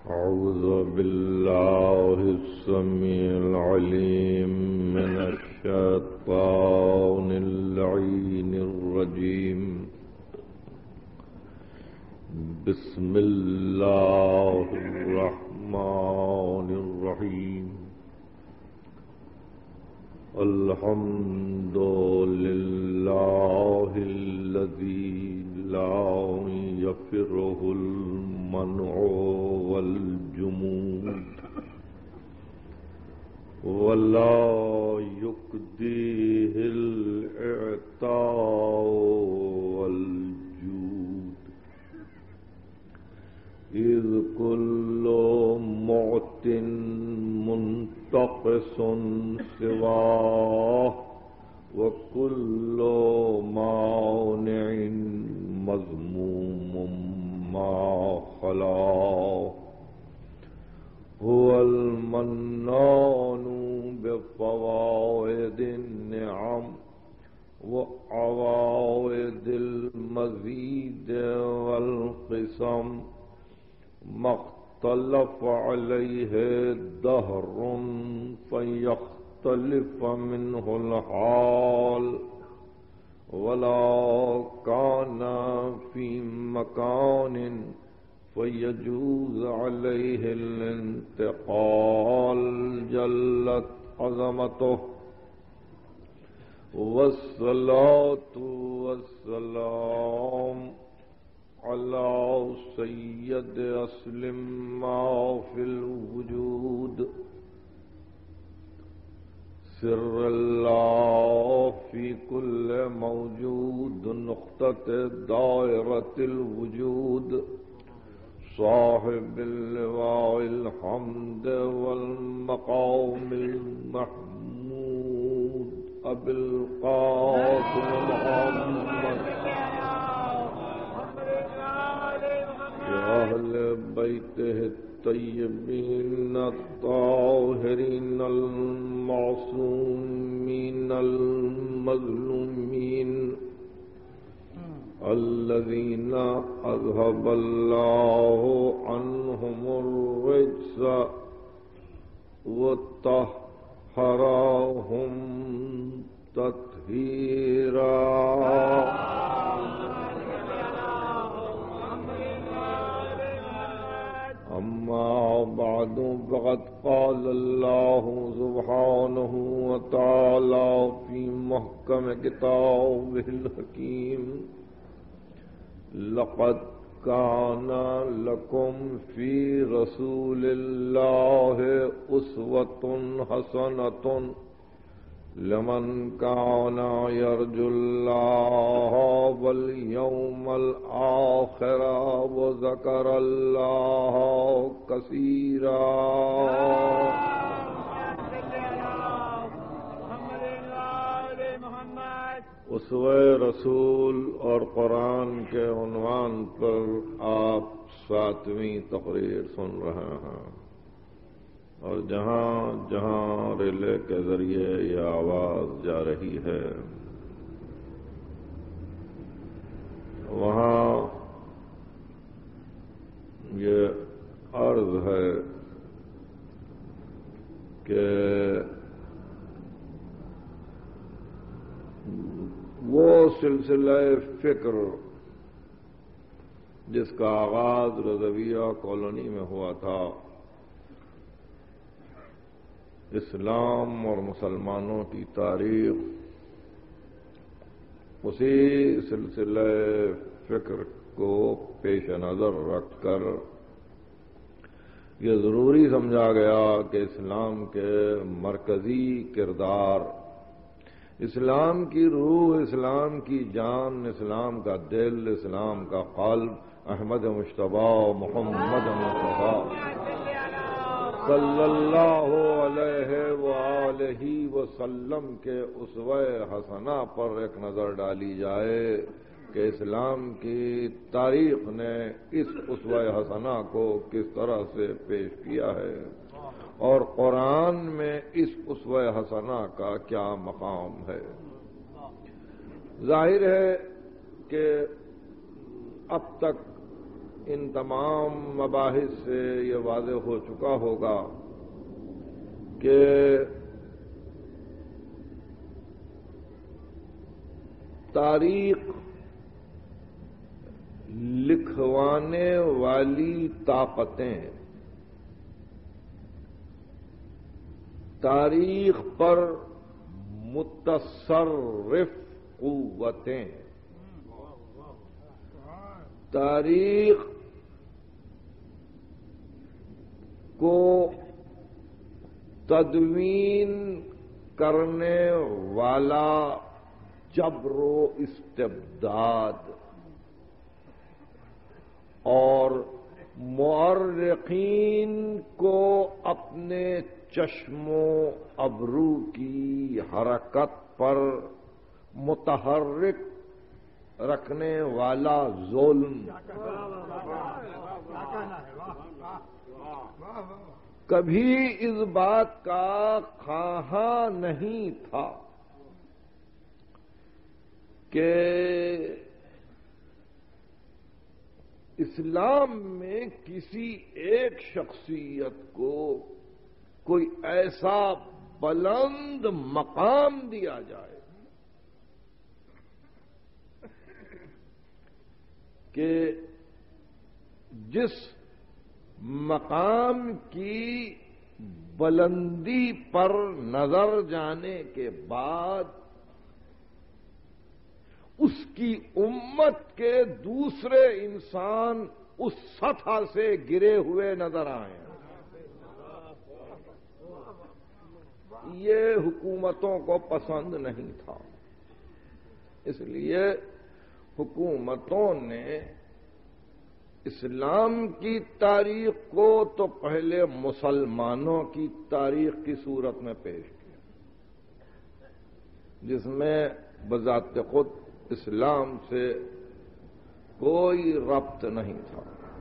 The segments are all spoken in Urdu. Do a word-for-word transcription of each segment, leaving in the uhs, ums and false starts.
أعوذ بالله السميع العليم من الشيطان اللعين الرجيم. بسم الله الرحمن الرحيم. الحمد لله الذي لا يفره المنع والجمود ولا يكديه الإعطاء والجود، إذ كل معت منتقص سواه وكل مانع مذموم ما خلاه. هو المنان بفوائد النعم وعوائد المزيد والقسم، ما اختلف عليه دهر فيختلف منه الحال، ولا كان في مكان فيجوز عليه الانتقال، جلت عظمته. والصلاة والسلام على سيد أصل ما في الوجود، سر الله في كل موجود، نقطة دائرة الوجود، صاحب اللواء الحمد والمقام المحمود، أبي القاسم محمد وأهل بيته الطيبين الطاهرين المعصومين المظلومين، الذين أذهب الله عنهم الرجس وطهرهم تطهيرا. أما بعد، فقد قال الله سبحانه وتعالى في محكم كتابه الحكيم: لقد كان لكم في رسول الله أسوة حسنة لمن كان يرجو الله واليوم الآخر وذكر الله كثيرا. اسوہ رسول اور قرآن کے عنوان پر آپ ساتویں تقریر سن رہے ہیں، اور جہاں جہاں ریلے کے ذریعے یہ آواز جا رہی ہے وہاں یہ عرض ہے کہ وہ سلسلہ فکر جس کا آغاز رضویہ کالونی میں ہوا تھا، اسلام اور مسلمانوں کی تاریخ، اسی سلسلہ فکر کو پیش نظر رکھ کر یہ ضروری سمجھا گیا کہ اسلام کے مرکزی کردار، اسلام کی روح، اسلام کی جان، اسلام کا دل، اسلام کا قلب احمد مجتبی محمد مصطفیٰ صلی اللہ علیہ وآلہ وسلم کے اسوہ حسنہ پر ایک نظر ڈالی جائے کہ اسلام کی تاریخ نے اس اسوہ حسنہ کو کس طرح سے پیش کیا ہے اور قرآن میں اس اسوہ حسنہ کا کیا مقام ہے. ظاہر ہے کہ اب تک ان تمام مباحث سے یہ واضح ہو چکا ہوگا کہ تاریخ لکھوانے والی طاقتیں، تاریخ پر متصرف قوتیں، تاریخ کو تدوین کرنے والا جبر و استبداد اور مورخین کو اپنے چشم و ابرو کی حرکت پر متحرک رکھنے والا ظلم کبھی اس بات کا خواہاں نہیں تھا کہ اسلام میں کسی ایک شخصیت کو کوئی ایسا بلند مقام دیا جائے کہ جس مقام کی بلندی پر نظر جانے کے بعد اس کی امت کے دوسرے انسان اس سطح سے گرے ہوئے نظر آئے. یہ حکومتوں کو پسند نہیں تھا، اس لیے حکومتوں نے اسلام کی تاریخ کو تو پہلے مسلمانوں کی تاریخ کی صورت میں پیش کیا، جس میں بذات خود اسلام سے کوئی ربط نہیں تھا،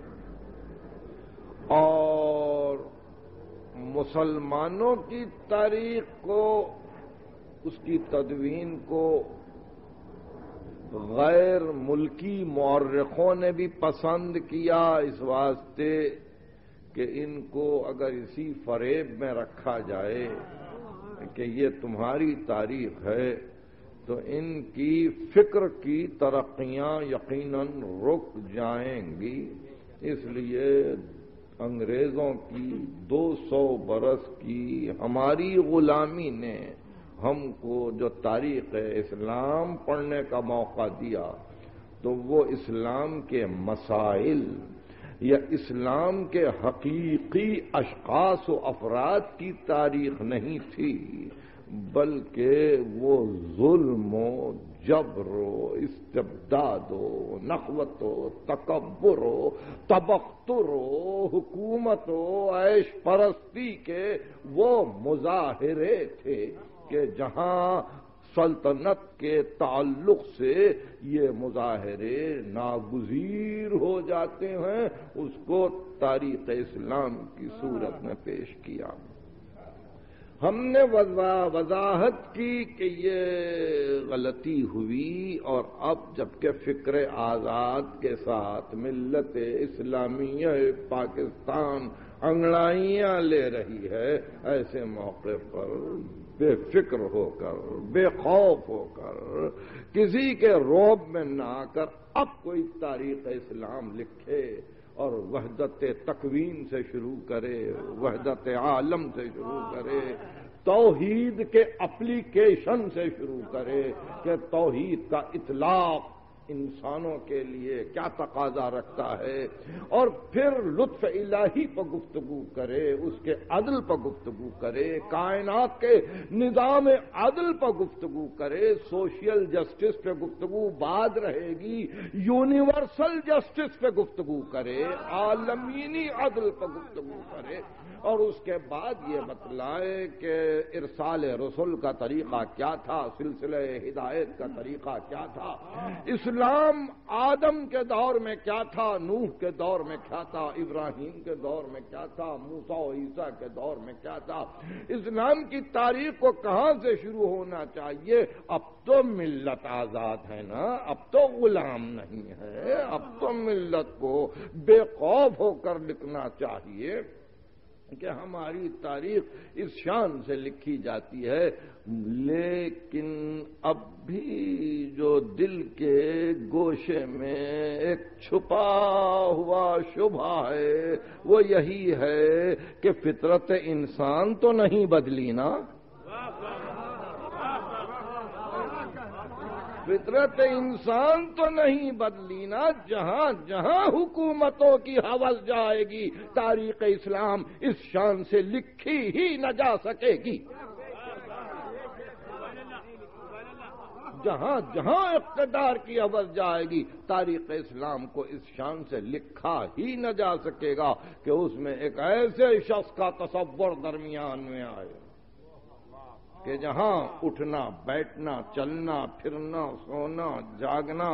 اور مسلمانوں کی تاریخ کو، اس کی تدوین کو غیر ملکی مورخوں نے بھی پسند کیا، اس واسطے کہ ان کو اگر اسی فریب میں رکھا جائے کہ یہ تمہاری تاریخ ہے تو ان کی فکر کی ترقیاں یقیناً رک جائیں گی. اس لیے انگریزوں کی دو سو برس کی ہماری غلامی نے ہم کو جو تاریخ اسلام پڑھنے کا موقع دیا تو وہ اسلام کے مسائل یا اسلام کے حقیقی اشخاص و افراد کی تاریخ نہیں تھی، بلکہ وہ ظلم و جبر و استبداد و نخوت و تکبر و تبختر و حکومت و عیش پرستی کے وہ مظاہرے تھے کہ جہاں سلطنت کے تعلق سے یہ مظاہرے ناگزیر ہو جاتے ہیں، اس کو تاریخ اسلام کی صورت میں پیش کیا. ہم نے وضاحت کی کہ یہ غلطی ہوئی، اور اب جبکہ فکر آزاد کے ساتھ ملت اسلامیہ پاکستان انگڑائیاں لے رہی ہے، ایسے موقع پر بے فکر ہو کر، بے خوف ہو کر، کسی کے رعب میں نہ آ کر اب کوئی تاریخ اسلام لکھے اور وحدت تکوین سے شروع کرے، وحدت عالم سے شروع کرے، توحید کے اپلیکیشن سے شروع کرے کہ توحید کا اطلاق انسانوں کے لیے کیا تقاضا رکھتا ہے، اور پھر لطف الہی پر گفتگو کرے، اس کے عدل پر گفتگو کرے، کائنات کے نظام عدل پر گفتگو کرے. سوشل جسٹس پہ گفتگو بعد رہے گی، یونیورسل جسٹس پہ گفتگو کرے، عالمینی عدل پر گفتگو کرے، اور اس کے بعد یہ بتلائے کہ ارسال رسول کا طریقہ کیا تھا، سلسلہ ہدایت کا طریقہ کیا تھا، اسلام اسلام آدم کے دور میں کیا تھا، نوح کے دور میں کیا تھا، ابراہیم کے دور میں کیا تھا، موسیٰ و عیسیٰ کے دور میں کیا تھا، اسلام کی تاریخ کو کہاں سے شروع ہونا چاہیے؟ اب تو ملت آزاد ہے نا، اب تو غلام نہیں ہے، اب تو ملت کو بے خوف ہو کر لکھنا چاہیے کہ ہماری تاریخ اس شان سے لکھی جاتی ہے۔ لیکن اب بھی جو دل کے گوشے میں ایک چھپا ہوا شبہ ہے وہ یہی ہے کہ فطرت انسان تو نہیں بدلی نا، فطرت انسان تو نہیں بدلی نا۔ جہاں جہاں حکومتوں کی ہوس جائے گی تاریخ اسلام اس شان سے لکھی ہی نہ جا سکے گی۔ جہاں جہاں اقتدار کی ہوس جائے گی تاریخ اسلام کو اس شان سے لکھا ہی نہ جا سکے گا کہ اس میں ایک ایسے شخص کا تصور درمیان میں آئے کہ جہاں اٹھنا بیٹھنا چلنا پھرنا سونا جاگنا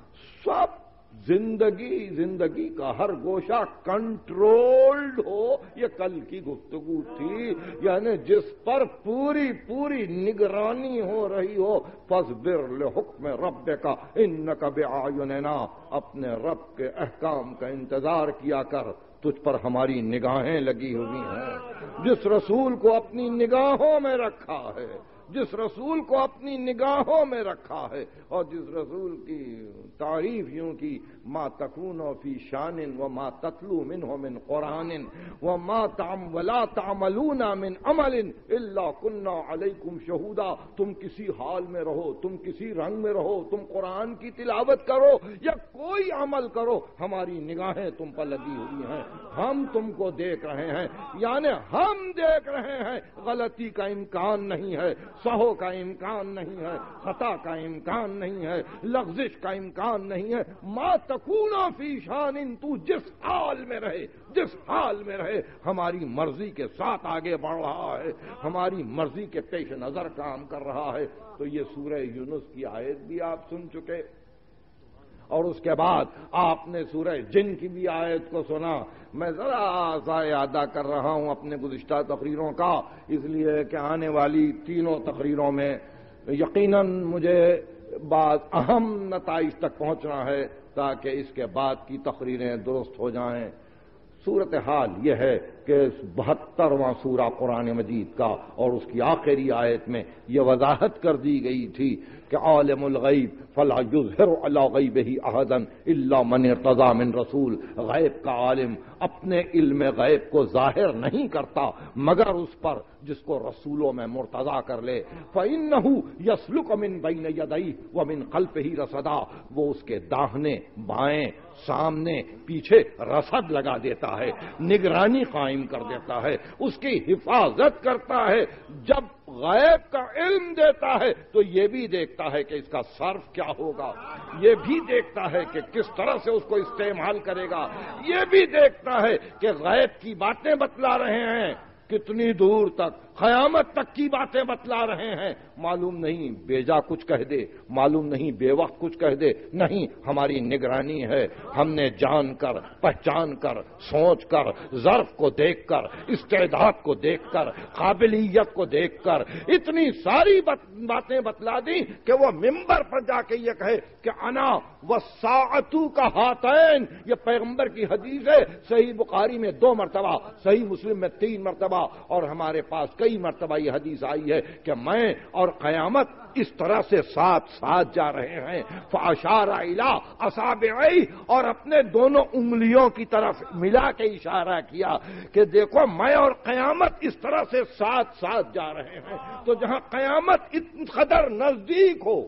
سب زندگی زندگی کا ہر گوشہ کنٹرولڈ ہو۔ یہ کل کی گفتگو تھی، یعنی جس پر پوری پوری نگرانی ہو رہی ہو۔ فاصبر لحکم ربک انک بأعیننا، اپنے رب کے احکام کا انتظار کیا کر، تجھ پر ہماری نگاہیں لگی ہوئی ہیں۔ جس رسول کو اپنی نگاہوں میں رکھا ہے، جس رسول کو اپنی نگاہوں میں رکھا ہے، اور جس رسول کی تعریف یوں کی ما تکون فی شان وما تتلو منہ من قرآن وما تعم ولا تعملون من عمل الا کنا علیکم شہودا۔ تم کسی حال میں رہو، تم کسی رنگ میں رہو، تم قرآن کی تلاوت کرو یا کوئی عمل کرو، ہماری نگاہیں تم پر لگی ہوئی ہیں، ہم تم کو دیکھ رہے ہیں۔ یعنی ہم دیکھ رہے ہیں، غلطی کا امکان نہیں ہے، سہو کا امکان نہیں ہے، خطا کا امکان نہیں ہے، لغزش کا امکان نہیں ہے۔ ما تکون فی شان، تو جس حال میں رہے، جس حال میں رہے، ہماری مرضی کے ساتھ آگے بڑھ رہا ہے، ہماری مرضی کے پیش نظر کام کر رہا ہے۔ تو یہ سورہ یونس کی آیت بھی آپ سن چکے، اور اس کے بعد آپ نے سورہ جن کی بھی آیت کو سنا۔ میں ذرا سا اعادہ کر رہا ہوں اپنے گزشتہ تقریروں کا، اس لیے کہ آنے والی تینوں تقریروں میں یقیناً مجھے بعض اہم نتائج تک پہنچنا ہے تاکہ اس کے بعد کی تقریریں درست ہو جائیں۔ صورتحال یہ ہے کہ بہترواں سورہ قرآن مجید کا اور اس کی آخری آیت میں یہ وضاحت کر دی گئی تھی کہ عالم الغیب فلا یظہر علی غیبہ احدا الا من ارتضی من رسول، غیب کا عالم اپنے علم غیب کو ظاہر نہیں کرتا مگر اس پر جس کو رسولوں میں مرتضی کر لے۔ فإنہ یسلک من بین یدیہ ومن خلفہ رصدا، وہ اس کے داہنے بائیں سامنے پیچھے رصد لگا دیتا ہے، نگرانی قائم کر دیتا ہے، اس کی حفاظت کرتا ہے۔ جب غیب کا علم دیتا ہے تو یہ بھی دیکھتا ہے کہ اس کا صرف کیا ہوگا، یہ بھی دیکھتا ہے کہ کس طرح سے اس کو استعمال کرے گا، یہ بھی دیکھتا ہے کہ غیب کی باتیں بتلا رہے ہیں کتنی دور تک، قیامت تک کی باتیں بتلا رہے ہیں، معلوم نہیں بیجا کچھ کہہ دے، معلوم نہیں بے وقت کچھ کہہ دے، نہیں، ہماری نگرانی ہے۔ ہم نے جان کر، پہچان کر، سوچ کر، ظرف کو دیکھ کر، استعداد کو دیکھ کر، قابلیت کو دیکھ کر اتنی ساری باتیں بتلا دی کہ وہ ممبر پر جا کے یہ کہے کہ انا والساعۃ کا ہاتین، یہ پیغمبر کی حدیث ہے، صحیح بخاری میں دو مرتبہ، صحیح مسلم میں تین مرتبہ، اور ہمارے پاس کئی مرتبہ یہ حدیث آئی ہے کہ میں اور قیامت اس طرح سے ساتھ ساتھ جا رہے ہیں۔ فاشار الی اصابعی، اور اپنے دونوں انگلیوں کی طرف ملا کے اشارہ کیا کہ دیکھو میں اور قیامت اس طرح سے ساتھ ساتھ جا رہے ہیں۔ تو جہاں قیامت اتنا قدر نزدیک ہو،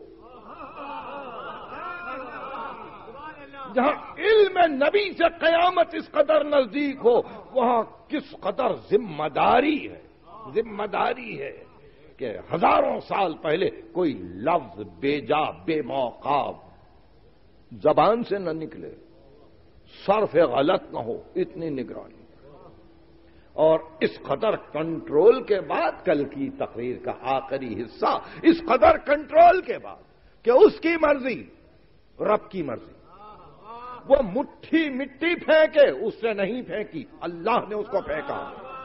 جہاں علم نبی سے قیامت اس قدر نزدیک ہو، وہاں کس قدر ذمہ داری ہے، ذمہ داری ہے کہ ہزاروں سال پہلے کوئی لفظ بے جا بے موقع زبان سے نہ نکلے، صرف غلط نہ ہو، اتنی نگرانی۔ اور اس قدر کنٹرول کے بعد کل کی تقریر کا آخری حصہ، اس قدر کنٹرول کے بعد کہ اس کی مرضی رب کی مرضی. وہ مٹھی مٹی پھینکے اس سے نہیں پھینکی، اللہ نے اس کو پھینکا.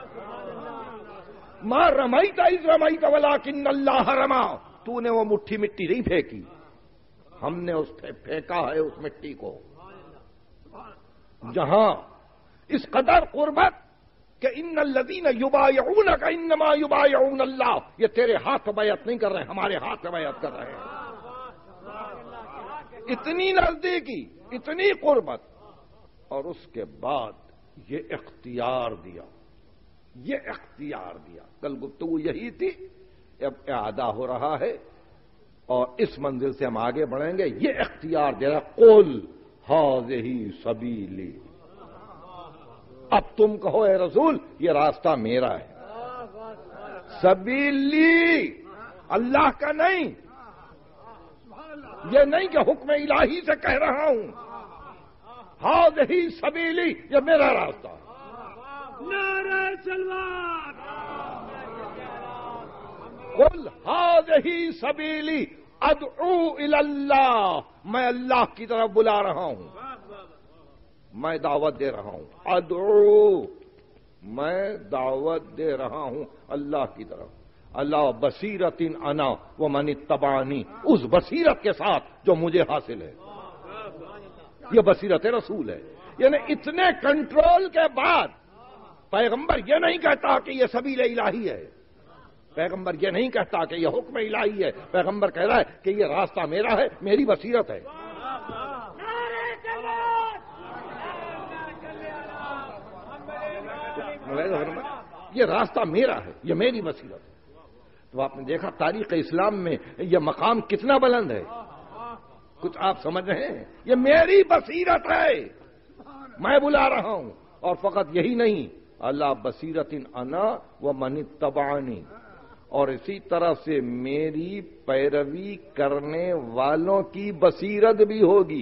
ما رمیت اذ رمیت ولکن اللہ رما، تو نے وہ مٹھی مٹی نہیں پھینکی، ہم نے اس پہ پھینکا ہے اس مٹی کو. جہاں اس قدر قربت کہ ان الذین یبایعونک انما یبایعون اللہ، یہ تیرے ہاتھ پہ بیعت نہیں کر رہے ہیں، ہمارے ہاتھ پہ بیعت کر رہے ہیں. اتنی نزدیکی، اتنی قربت، اور اس کے بعد یہ اختیار دیا، یہ اختیار دیا. کل گفتگو یہی تھی، اب اعادہ ہو رہا ہے اور اس منزل سے ہم آگے بڑھیں گے. یہ اختیار دے رہا، قل ہذہ سبیلی. اب تم کہو اے رسول یہ راستہ میرا ہے. سبیلی اللہ کا نہیں، یہ نہیں کہ حکم الہی سے کہہ رہا ہوں. ہذہ سبیلی، یہ میرا راستہ ہے. نعرہ تکبیر. قل ہذہ سبیلی ادعو الی اللہ، میں اللہ کی طرف بلا رہا ہوں، میں دعوت دے رہا ہوں. ادعو، میں دعوت دے رہا ہوں اللہ کی طرف. اللہ بصیرت انا ومن اتبعنی، اس بصیرت کے ساتھ جو مجھے حاصل ہے. یہ بصیرت رسول ہے. یعنی اتنے کنٹرول کے بعد پیغمبر یہ نہیں کہتا کہ یہ سبیل الہی ہے، پیغمبر یہ نہیں کہتا کہ یہ حکم الہی ہے. پیغمبر کہہ رہا ہے کہ یہ راستہ میرا ہے، میری بصیرت ہے. یہ راستہ میرا ہے، یہ میری بصیرت ہے. تو آپ نے دیکھا تاریخ اسلام میں یہ مقام کتنا بلند ہے. کچھ آپ سمجھ رہے ہیں؟ یہ میری بصیرت ہے، میں بلا رہا ہوں. اور فقط یہی نہیں، اللہ بصیرت انا ومن اتبعنی، اور اسی طرح سے میری پیروی کرنے والوں کی بصیرت بھی ہوگی،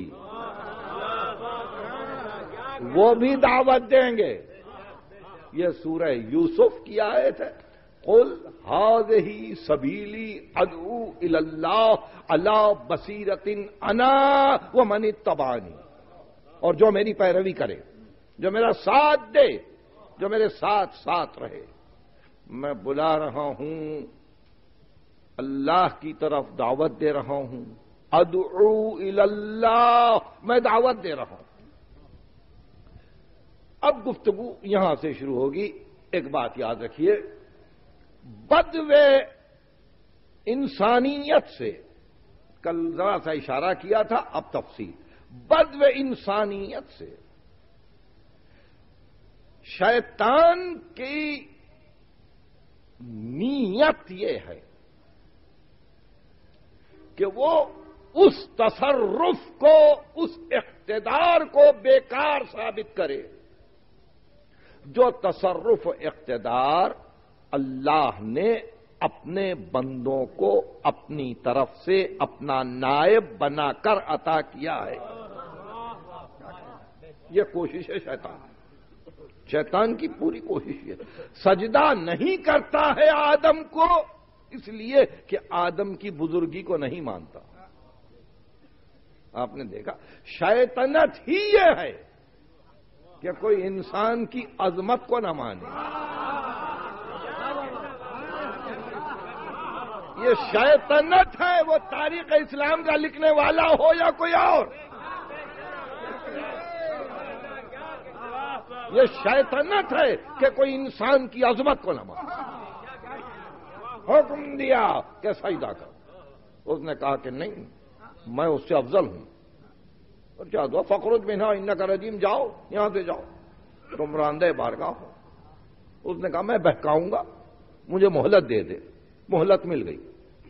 وہ بھی دعوت دیں گے. یہ سورہ یوسف کی آیت ہے. قل ہذہ سبیلی ادعو الی اللہ علی بصیرت انا ومن اتبعنی، اور جو میری پیروی کرے، جو میرا ساتھ دے، جو میرے ساتھ ساتھ رہے. میں بلا رہا ہوں، اللہ کی طرف دعوت دے رہا ہوں. ادعو الی اللہ، میں دعوت دے رہا ہوں. اب گفتگو یہاں سے شروع ہوگی. ایک بات یاد رکھیے، بدو انسانیت سے کل ذرا سا اشارہ کیا تھا، اب تفصیل. بدو انسانیت سے شیطان کی نیت یہ ہے کہ وہ اس تصرف کو، اس اقتدار کو بیکار ثابت کرے جو تصرف اقتدار اللہ نے اپنے بندوں کو اپنی طرف سے اپنا نائب بنا کر عطا کیا ہے. یہ کوشش ہے شیطان، شیطان کی پوری کوشش ہے. سجدہ نہیں کرتا ہے آدم کو اس لیے کہ آدم کی بزرگی کو نہیں مانتا. آپ نے دیکھا شیطنت ہی یہ ہے کہ کوئی انسان کی عظمت کو نہ مانے. یہ شیطنت ہے، وہ تاریخ اسلام کا لکھنے والا ہو یا کوئی اور. یہ شیطنت ہے کہ کوئی انسان کی عظمت کو نہ مانے. حکم دیا کہ سجدہ کر، اس نے کہا کہ نہیں، میں اس سے افضل ہوں. اور کیا دو فخرج منہا انک رجیم، جاؤ یہاں سے جاؤ، تم راندہ بارگاہ ہو. اس نے کہا میں بہکاؤں گا، مجھے مہلت دے دے. مہلت مل گئی،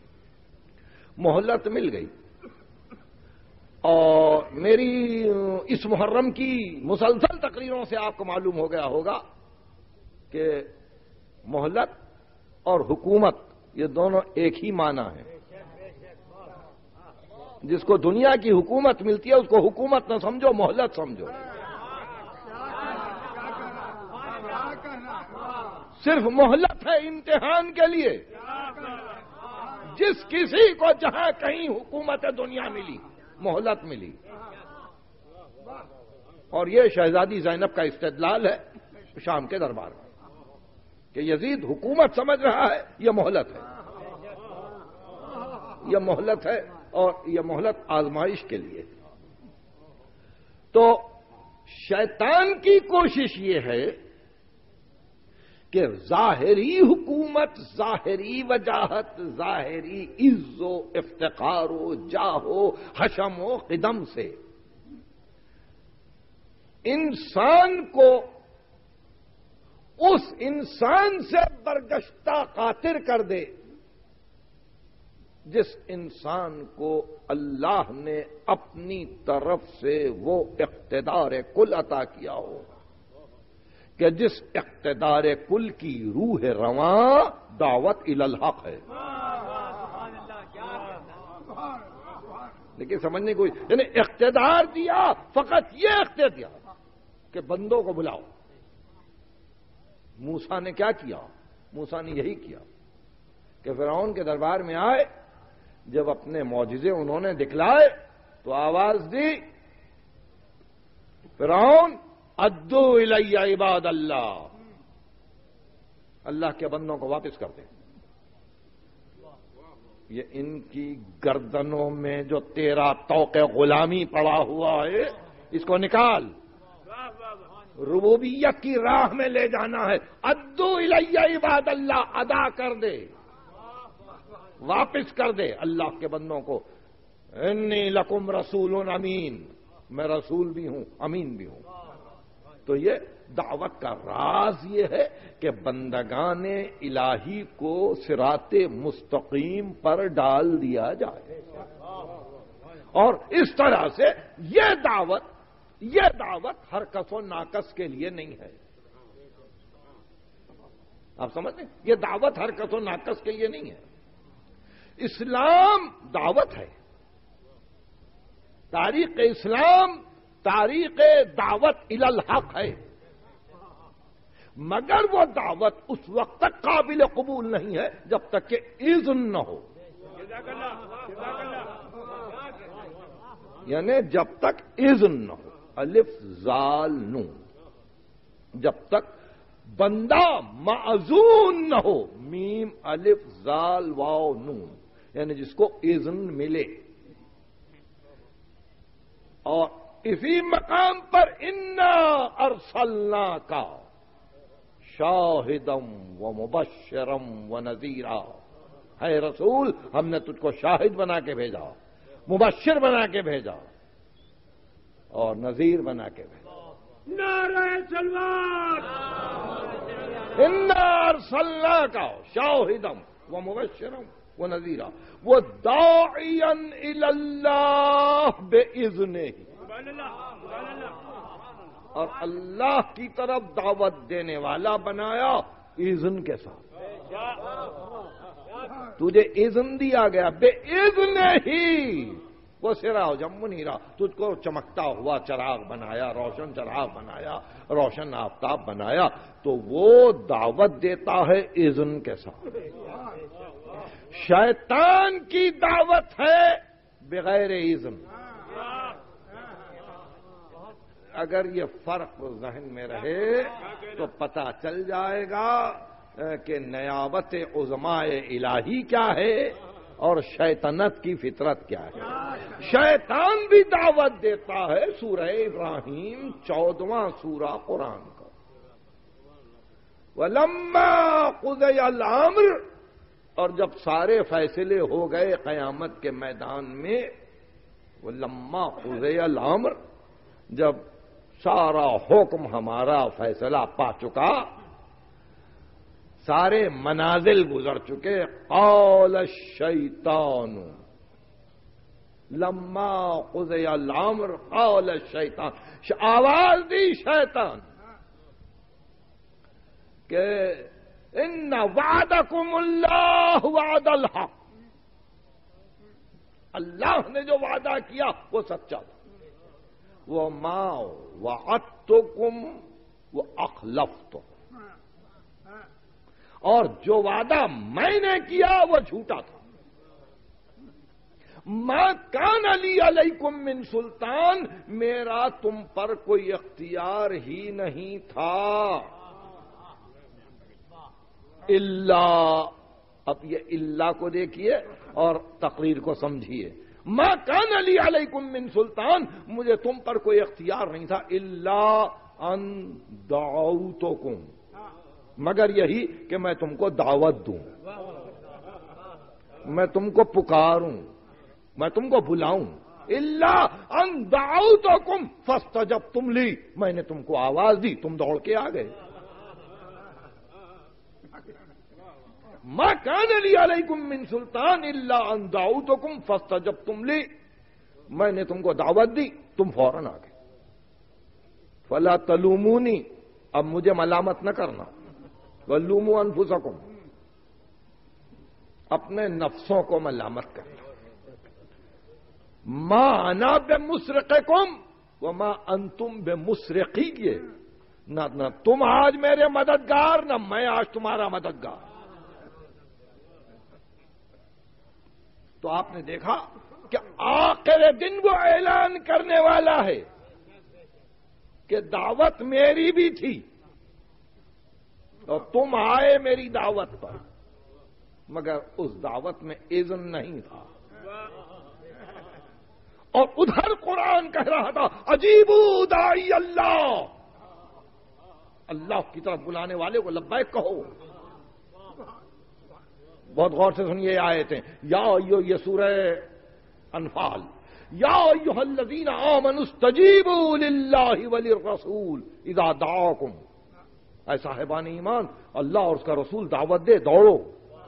مہلت مل گئی. اور میری اس محرم کی مسلسل تقریروں سے آپ کو معلوم ہو گیا ہوگا کہ مہلت اور حکومت یہ دونوں ایک ہی معنی ہے. جس کو دنیا کی حکومت ملتی ہے اس کو حکومت نہ سمجھو، مہلت سمجھو. صرف مہلت ہے امتحان کے لیے. جس کسی کو جہاں کہیں حکومت دنیا ملی مہلت ملی. اور یہ شہزادی زینب کا استدلال ہے شام کے دربار میں کہ یزید حکومت سمجھ رہا ہے یہ مہلت ہے، یہ مہلت ہے اور یہ مہلت آزمائش کے لیے. تو شیطان کی کوشش یہ ہے کہ ظاہری حکومت، ظاہری وجاہت، ظاہری عز و افتخار و جاہ و حشم و قدم سے انسان کو اس انسان سے برگشتہ قاطر کر دے جس انسان کو اللہ نے اپنی طرف سے وہ اقتدار کل عطا کیا ہو کہ جس اقتدار کل کی روح رواں دعوت الی الحق ہے. لیکن سمجھنے کوئی یعنی اقتدار دیا، فقط یہ اقتدار دیا کہ بندوں کو بلاؤ. موسیٰ نے کیا کیا؟ موسیٰ نے یہی کیا کہ فرعون کے دربار میں آئے، جب اپنے معجزے انہوں نے دکھلائے تو آواز دی فرعون ادو الی عباد اللہ، اللہ کے بندوں کو واپس کر دیں. یہ ان کی گردنوں میں جو تیرا طوق غلامی پڑا ہوا ہے اس کو نکال، ربوبیت کی راہ میں لے جانا ہے. ادو الی عباد اللہ، ادا کر دے، واپس کر دے اللہ کے بندوں کو. انی لکم رسول امین، میں رسول بھی ہوں امین بھی ہوں. تو یہ دعوت کا راز یہ ہے کہ بندگان الہی کو صراط مستقیم پر ڈال دیا جائے، اور اس طرح سے یہ دعوت یہ دعوت ہر کس و ناکس کے لیے نہیں ہے. آپ سمجھتے ہیں؟ یہ دعوت ہر کس و ناکس کے لیے نہیں ہے. اسلام دعوت ہے، تاریخ اسلام تاریخ دعوت الی الحق ہے، مگر وہ دعوت اس وقت تک قابل قبول نہیں ہے جب تک کہ اذن نہ ہو. یعنی جب تک اذن نہ ہو، الف زال نون، جب تک بندہ معذون نہ ہو، میم الف زال واو نون، یعنی جس کو اذن ملے. اور اسی مقام پر انا ارسلناک شاہدم و مبشرم و نذیرا، ہے رسول ہم نے تجھ کو شاہد بنا کے بھیجا، مبشر بنا کے بھیجا اور نذیر بنا کے بھیجا. نعرہ تکبیر! انا ارسلناک شاہدم و مبشرم و نذیرا وداعیا الی اللہ باذنہ، اور اللہ کی طرف دعوت دینے والا بنایا اذن کے ساتھ. تجھے اذن دیا گیا بے اذن ہی، وہ سرا ہو جم منیرا، تجھ کو چمکتا ہوا چراغ بنایا، روشن چراغ بنایا، روشن آفتاب بنایا. تو وہ دعوت دیتا ہے اذن کے ساتھ. شیطان کی دعوت ہے بغیر اذن. اگر یہ فرق ذہن میں رہے تو پتہ چل جائے گا کہ نیابت عظمائے الہی کیا ہے اور شیطنت کی فطرت کیا ہے. شیطان بھی دعوت دیتا ہے، سورہ ابراہیم چودواں سورہ قرآن کا، وَلَمَّا قُضِيَ الْأَمْرُ، اور جب سارے فیصلے ہو گئے قیامت کے میدان میں، وَلَمَّا قُضِيَ الْأَمْرُ، جب سارا حکم ہمارا فیصلہ پا چکا، سارے منازل گزر چکے، قال الشیطان، لما قضی الامر قال الشیطان، آواز دی شیطان کہ ان وعدکم اللہ وعد الحق، اللہ نے جو وعدہ کیا وہ سچا تھا. وہ ما وعدتکم واخلفتکم، اور جو وعدہ میں نے کیا وہ جھوٹا تھا. ما کان علی علیکم من سلطان، میرا تم پر کوئی اختیار ہی نہیں تھا، اللہ، اب یہ اللہ کو دیکھیے اور تقریر کو سمجھیے، ما کان علی علیکم من سلطان، مجھے تم پر کوئی اختیار نہیں تھا، الا ان دعوتکم، مگر یہی کہ میں تم کو دعوت دوں، میں تم کو پکاروں، میں تم کو بلاؤں، الا ان دعوتکم فاستجبتم لی، میں نے تم کو آواز دی، تم دوڑ کے آ گئے۔ ما کان لی علیکم من سلطان الا ان دعوتکم فاستجبتم لی، میں نے تم کو دعوت دی، تم فوراً آ گئے۔ فلا تلومونی، اب مجھے ملامت نہ کرنا، ولوموا انفسکم، اپنے نفسوں کو ملامت کرنا۔ ما انا بمسرقکم وما انتم بمسرقی، نہ نہ تم آج میرے مددگار، نہ میں آج تمہارا مددگار۔ تو آپ نے دیکھا کہ آخر دن وہ اعلان کرنے والا ہے کہ دعوت میری بھی تھی اور تم آئے میری دعوت پر، مگر اس دعوت میں اذن نہیں تھا، اور ادھر قرآن کہہ رہا تھا اجیبوا داعی اللہ، اللہ کی طرف بلانے والے کو لبیک کہو۔ بہت غور سے سنیے یہ آیتیں، یا ایو، یہ سورہ انفال، یا ایھا الذین آمنوا استجیبوا للہ وللرسول اذا دعاکم، اے صاحبان ایمان، اللہ اور اس کا رسول دعوت دے، دوڑو،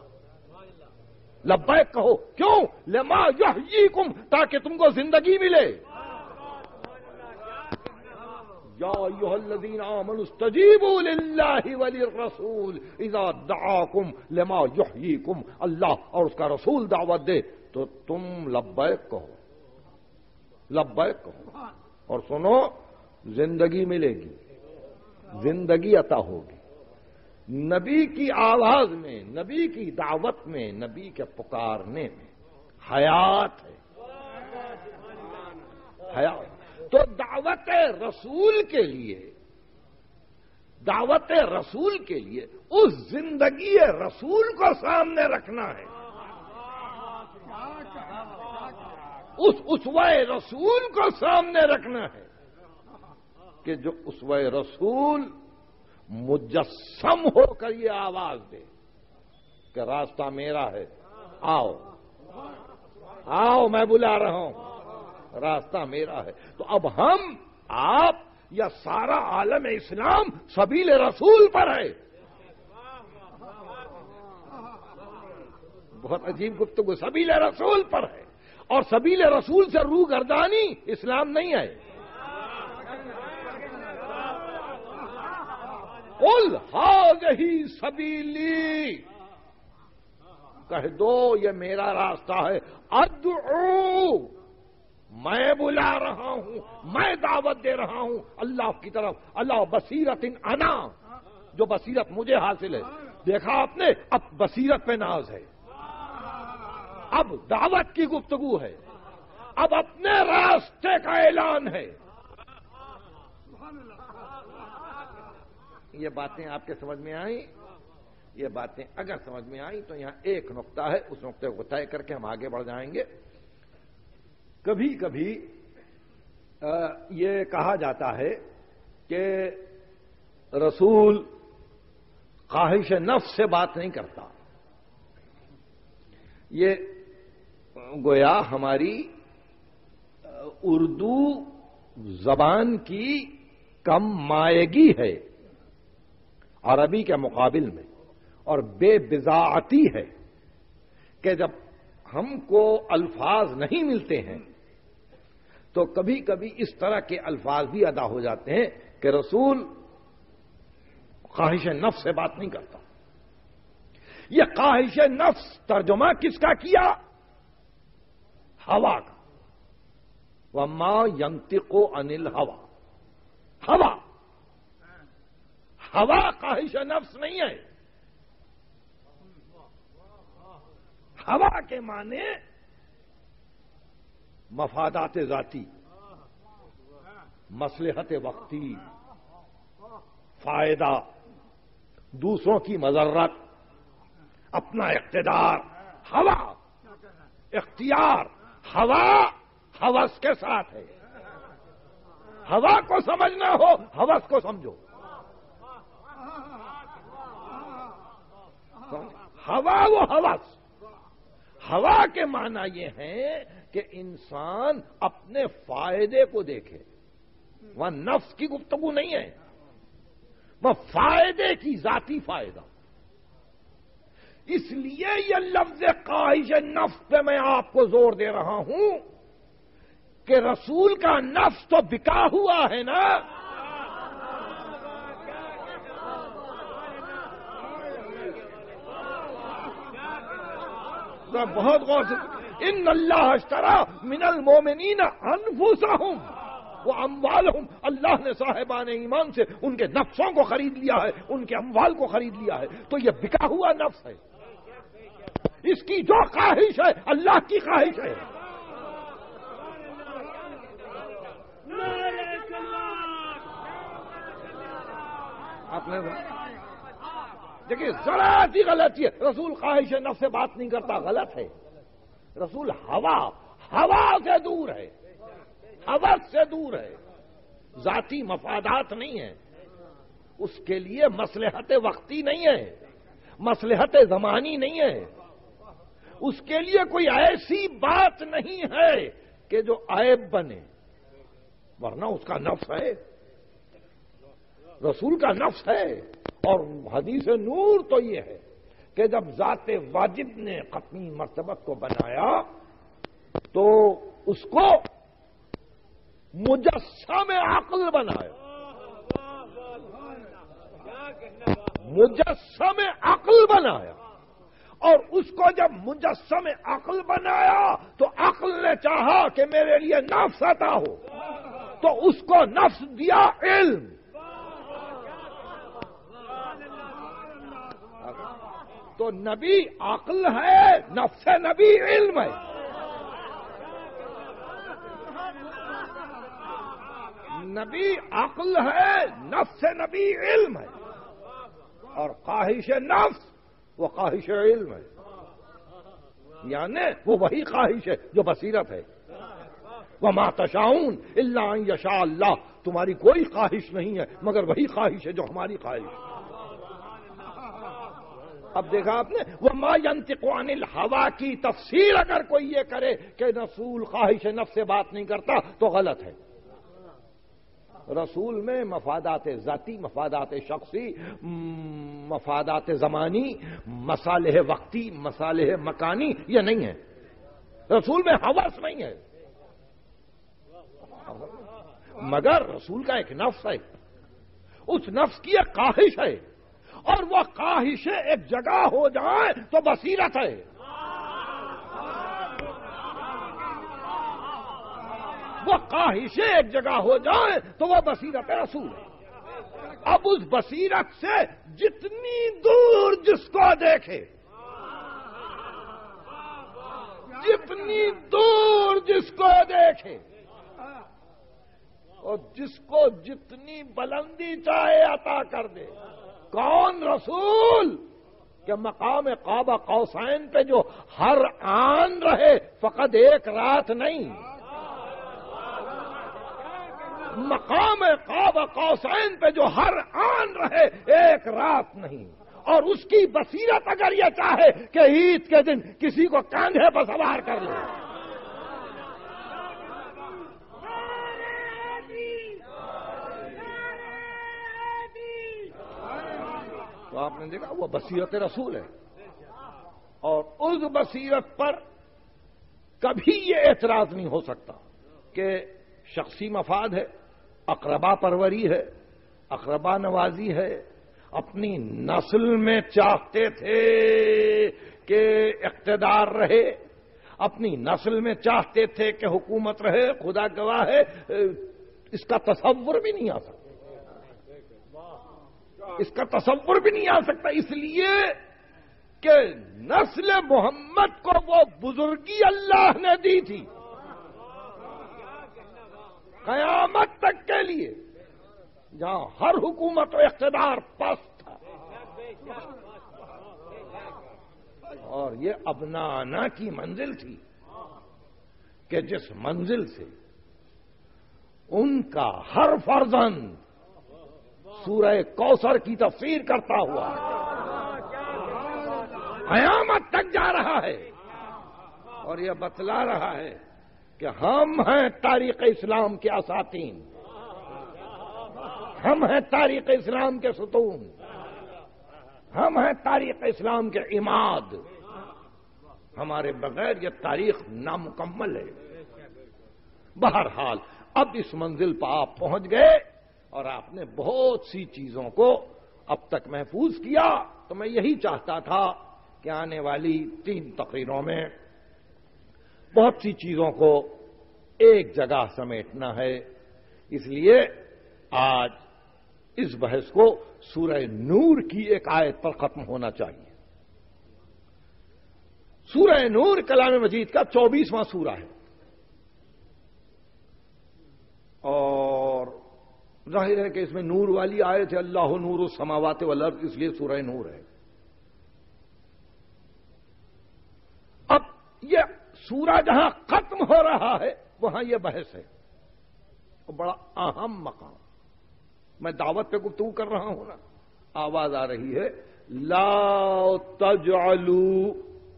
لبیک کہو، کیوں؟ لما یحییکم، تاکہ تم کو زندگی ملے۔ یا ایھا الذین آمنوا استجیبوا للہ وللرسول اذا دعاکم لما یحییکم، اللہ اور اس کا رسول دعوت دے تو تم لبیک کہو، لبیک کہو، اور سنو زندگی ملے گی، زندگی عطا ہوگی۔ نبی کی آواز میں، نبی کی دعوت میں، نبی کے پکارنے میں حیات ہے، حیات۔ تو دعوت رسول کے لیے، دعوت رسول کے لیے اس زندگی رسول کو سامنے رکھنا ہے، اس اسوہ رسول کو سامنے رکھنا ہے کہ جو اسوہ رسول مجسم ہو کر یہ آواز دے کہ راستہ میرا ہے، آؤ آؤ میں بلا رہا ہوں، راستہ میرا ہے۔ تو اب ہم، آپ یا سارا عالم اسلام سبیل رسول پر ہے۔ بہت عجیب گفتگو، سبیل رسول پر ہے، اور سبیل رسول سے روح گردانی اسلام نہیں ہے۔ قل ھذہ سبیلی، کہہ دو یہ میرا راستہ ہے، ادعو، میں بلا رہا ہوں، میں دعوت دے رہا ہوں اللہ کی طرف، اللہ بصیرت انا، جو بصیرت مجھے حاصل ہے۔ دیکھا آپ نے، اب بصیرت پہ ناز ہے، اب دعوت کی گفتگو ہے، اب اپنے راستے کا اعلان ہے۔ یہ باتیں آپ کے سمجھ میں آئیں؟ یہ باتیں اگر سمجھ میں آئیں تو یہاں ایک نقطہ ہے، اس نقطے کو طے کر کے ہم آگے بڑھ جائیں گے۔ کبھی کبھی یہ کہا جاتا ہے کہ رسول خواہش نفس سے بات نہیں کرتا، یہ گویا ہماری اردو زبان کی کم مائگی ہے عربی کے مقابل میں، اور بے بضاعتی ہے کہ جب ہم کو الفاظ نہیں ملتے ہیں تو کبھی کبھی اس طرح کے الفاظ بھی ادا ہو جاتے ہیں کہ رسول خواہش نفس سے بات نہیں کرتا۔ یہ خواہش نفس ترجمہ کس کا کیا؟ ہوا کا، وما ينطق عن الهوى، ہوا، ہوا خواہش نفس نہیں ہے۔ ہوا کے معنی مفادات ذاتی، مصلحت وقتی، فائدہ، دوسروں کی مضرت، اپنا اقتدار، ہوا، اختیار، ہوا ہوس کے ساتھ ہے. ہوا کو سمجھنا ہو ہوس کو سمجھو. ہوا وہ ہوس. ہوا کے معنی یہ ہے کہ انسان اپنے فائدے کو دیکھے. وہاں نفس کی گفتگو نہیں ہے، وہ فائدے کی ذاتی فائدہ. اس لیے یہ لفظ خواہش نفس پہ میں آپ کو زور دے رہا ہوں کہ رسول کا نفس تو بکا ہوا ہے نا. بہت غور سے، ان اللہ اشترا من المومنین انفسہم واموالہم، اللہ نے صاحبان ایمان سے ان کے نفسوں کو خرید لیا ہے، ان کے اموال کو خرید لیا ہے. تو یہ بکا ہوا نفس ہے. اس کی جو خواہش ہے اللہ کی خواہش ہے. آپ نے دیکھیے ذرا سی غلطی ہے. رسول خواہش نفس سے بات نہیں کرتا، غلط ہے. رسول ہوا ہوا سے دور ہے، ہوس سے دور ہے. ذاتی مفادات نہیں ہے اس کے لیے. مصلحت وقتی نہیں ہے، مصلحت زمانی نہیں ہے. اس کے لیے کوئی ایسی بات نہیں ہے کہ جو عیب بنے، ورنہ اس کا نفس ہے. رسول کا نفس ہے. اور حدیث نور تو یہ ہے کہ جب ذات واجب نے ختمی مرتبت کو بنایا تو اس کو مجسم عقل بنایا. مجسم عقل بنایا. اور اس کو جب مجسم عقل بنایا تو عقل نے چاہا کہ میرے لیے نفس عطا ہو، تو اس کو نفس دیا علم. تو نبی عقل ہے، نفس نبی علم ہے. نبی عقل ہے، نفس نبی علم ہے. اور خواہش نفس وہ خواہش علم ہے. یعنی وہ وہی خواہش ہے جو بصیرت ہے. وَمَا تَشَاءُونَ إِلَّا أَن يَشَاءَ اللَّهُ، تمہاری کوئی خواہش نہیں ہے مگر وہی خواہش ہے جو ہماری خواہش ہے. اب دیکھا آپ نے وَمَا يَنطِقُ عَنِ الْهَوَىٰ کی تفسیر اگر کوئی یہ کرے کہ رسول خواہش نفس سے بات نہیں کرتا تو غلط ہے. رسول میں مفادات ذاتی، مفادات شخصی، مفادات زمانی، مصالح وقتی، مصالح مکانی یہ نہیں ہے. رسول میں ہوس نہیں ہے. مگر رسول کا ایک نفس ہے، اس نفس کی ایک خواہش ہے، اور وہ خواہشیں ایک جگہ ہو جائیں تو بصیرت ہے. وہ خواہشیں ایک جگہ ہو جائیں تو وہ بصیرت رسول ہے. اب اس بصیرت سے جتنی دور جس کو دیکھے، جتنی دور جس کو دیکھے، اور جس کو جتنی بلندی چاہے عطا کر دے. کون؟ رسول. کہ مقام قاب قوسین پہ جو ہر آن رہے، فقط ایک رات نہیں. مقام قاب قوسین پہ جو ہر آن رہے، ایک رات نہیں. اور اس کی بصیرت اگر یہ چاہے کہ عید کے دن کسی کو کاندھے پر سوار کر لے، تو آپ نے دیکھا وہ بصیرت رسول ہے. اور اس بصیرت پر کبھی یہ اعتراض نہیں ہو سکتا کہ شخصی مفاد ہے، اقربا پروری ہے، اقربا نوازی ہے. اپنی نسل میں چاہتے تھے کہ اقتدار رہے، اپنی نسل میں چاہتے تھے کہ حکومت رہے. خدا گواہ ہے اس کا تصور بھی نہیں آ سکتا، اس کا تصور بھی نہیں آ سکتا. اس لیے کہ نسل محمد کو وہ بزرگی اللہ نے دی تھی. قیامت تک کے لیے، جہاں ہر حکومت و اقتدار پست تھا، اور یہ ابنانا کی منزل تھی کہ جس منزل سے ان کا ہر فرزند سورہ کوثر کی تفسیر کرتا ہوا قیامت تک جا رہا ہے، اور یہ بتلا رہا ہے کہ ہم ہیں تاریخ اسلام کے اساتین، ہم ہیں تاریخ اسلام کے ستون، ہم ہیں تاریخ اسلام کے عماد، ہمارے بغیر یہ تاریخ نامکمل ہے۔ بہرحال اب اس منزل پر آپ پہنچ گئے اور آپ نے بہت سی چیزوں کو اب تک محفوظ کیا، تو میں یہی چاہتا تھا کہ آنے والی تین تقریروں میں بہت سی چیزوں کو ایک جگہ سمیٹنا ہے، اس لیے آج اس بحث کو سورہ نور کی ایک آیت پر ختم ہونا چاہیے۔ سورہ نور کلام مجید کا چوبیسواں سورہ ہے، اور ظاہر ہے کہ اس میں نور والی آیت ہے، اللہ نور السماوات والارض، اس لیے سورہ نور ہے۔ اب یہ سورہ جہاں ختم ہو رہا ہے وہاں یہ بحث ہے، بڑا اہم مقام۔ میں دعوت پہ گفتگو کر رہا ہوں نا، آواز آ رہی ہے، لا تجعلوا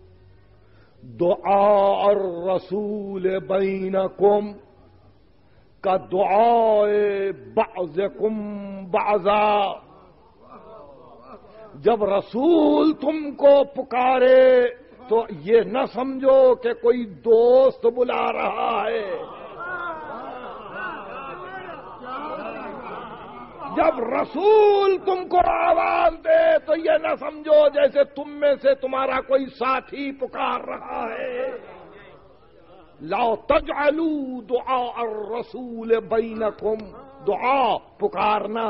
دعاء الرسول بینکم کدعاء بعضکم بعضا۔ جب رسول تم کو پکارے تو یہ نہ سمجھو کہ کوئی دوست بلا رہا ہے، جب رسول تم کو آواز دے تو یہ نہ سمجھو جیسے تم میں سے تمہارا کوئی ساتھی پکار رہا ہے۔ لا تجعلوا دعاء الرسول بینکم، دعا پکارنا،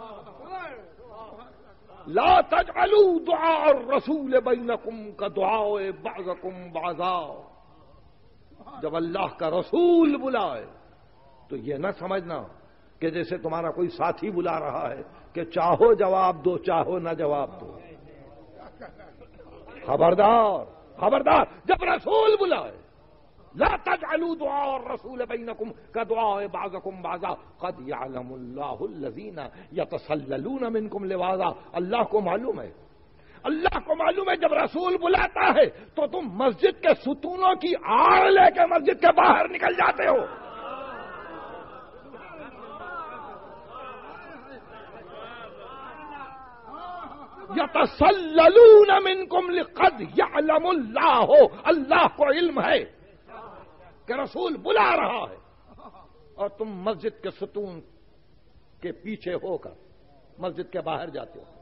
لا تجعلوا دعاء الرسول بینکم کدعاء بعضکم بعضا۔ جب اللہ کا رسول بلائے تو یہ نہ سمجھنا کہ جیسے تمہارا کوئی ساتھی بلا رہا ہے کہ چاہو جواب دو چاہو نہ جواب دو۔ خبردار خبردار، جب رسول بلائے، لا تجعلوا دعاء الرسول بینکم کدعاء بعضکم بعضا قد یعلم اللہ الذین یتسللون منکم لواذا۔ اللہ کو معلوم ہے، اللہ کو معلوم ہے جب رسول بلاتا ہے تو تم مسجد کے ستونوں کی آڑ لے کے مسجد کے باہر نکل جاتے ہو۔ یتسللون منکم قد یعلم اللہ، اللہ کو علم ہے کہ رسول بلا رہا ہے، اور تم مسجد کے ستون کے پیچھے ہو کر مسجد کے باہر جاتے ہو۔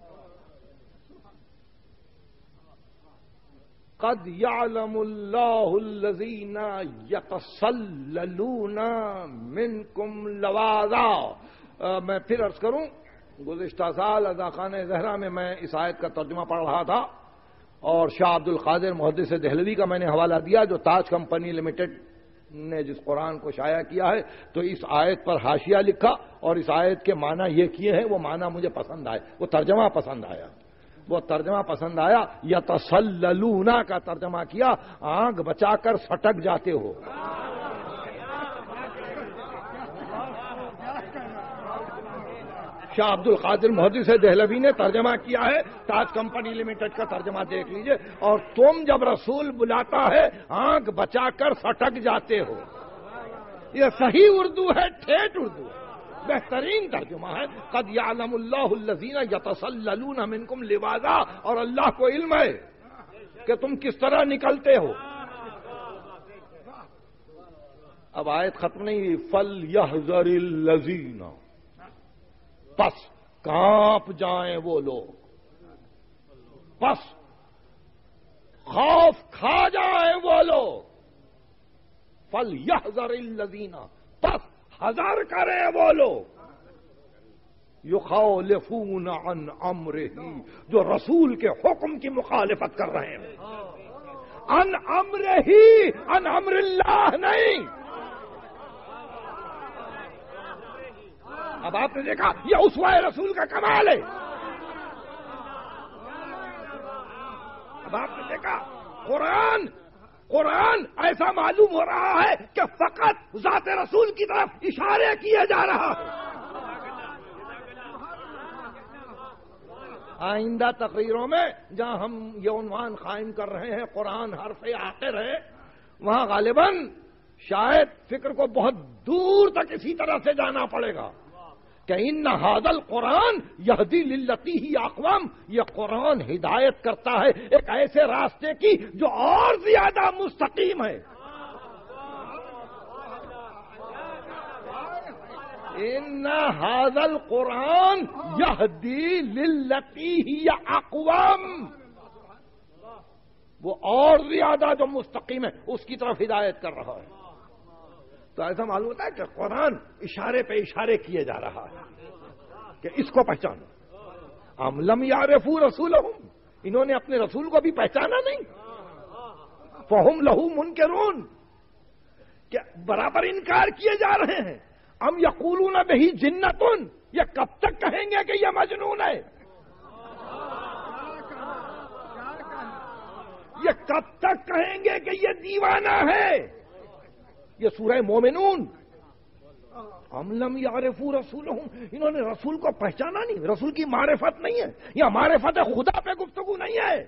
قد یعلم اللہ الذین یتسللون منکم لواذا۔ میں پھر عرض کروں، گزشتہ سال اذاخانہ زہرا میں میں اس آیت کا ترجمہ پڑھ رہا تھا، اور شاہ عبد القادر محدث دہلوی کا میں نے حوالہ دیا، جو تاج کمپنی لمیٹڈ نے جس قرآن کو شائع کیا ہے، تو اس آیت پر حاشیہ لکھا اور اس آیت کے معنی یہ کیے ہیں، وہ معنی مجھے پسند آئے، وہ ترجمہ پسند آیا وہ ترجمہ پسند آیا یتسللون کا ترجمہ کیا، آنکھ بچا کر سٹک جاتے ہو۔ شاہ عبد القادر محدث دہلوی نے ترجمہ کیا ہے، تاج کمپنی لمیٹڈ کا ترجمہ دیکھ لیجئے، اور تم جب رسول بلاتا ہے آنکھ بچا کر سٹک جاتے ہو۔ یہ صحیح اردو ہے، ٹھیٹ اردو ہے، بہترین ترجمہ ہے۔ قد یعلم اللہ الذین یتسللون منکم لواذا، اور اللہ کو علم ہے کہ تم کس طرح نکلتے ہو۔ اب آیت ختم نہیں ہوئی، فَلْيَحْذَرِ الَّذِينَ، پس کانپ جائیں وہ لوگ، پس خوف کھا جائیں وہ لوگ، فَلْيَحْذَرِ الَّذِينَ، پس حذر کریں وہ لوگ، یخالفون عن امرہ، جو رسول کے حکم کی مخالفت کر رہے ہیں، عن امرہ، عن امر اللہ نہیں، اب آپ نے دیکھا یہ اسوہ رسول کا کمال ہے. اب آپ نے دیکھا قرآن قرآن ایسا معلوم ہو رہا ہے کہ فقط ذات رسول کی طرف اشارے کیے جا رہا ہے. آئندہ تقریروں میں جہاں ہم یہ عنوان قائم کر رہے ہیں قرآن حرف آخر ہے، وہاں غالباً شاید فکر کو بہت دور تک اسی طرح سے جانا پڑے گا کہ ان ھذا القرآن یہدی للتی ہی اقوام، یہ قرآن ہدایت کرتا ہے ایک ایسے راستے کی جو اور زیادہ مستقیم ہے. ان ھذا القرآن یہدی للتی ہی اقوام، وہ اور زیادہ جو مستقیم ہے اس کی طرف ہدایت کر رہا ہے. تو ایسا معلوم ہوتا ہے کہ قرآن اشارے پہ اشارے کیے جا رہا ہے کہ اس کو پہچانو. ام لم یعرفوا رسولہم، انہوں نے اپنے رسول کو بھی پہچانا نہیں. فہم لہو منکرون، کہ برابر انکار کیے جا رہے ہیں. ام یقولون بہ جنۃ، یہ کب تک کہیں گے کہ یہ مجنون ہے؟ یہ کب تک کہیں گے کہ یہ دیوانہ ہے؟ یہ سورہ مومنون. ام لم یعرفوا رسولہم، انہوں نے رسول کو پہچانا نہیں. رسول کی معرفت نہیں ہے، یا معرفت خدا پہ گفتگو نہیں ہے.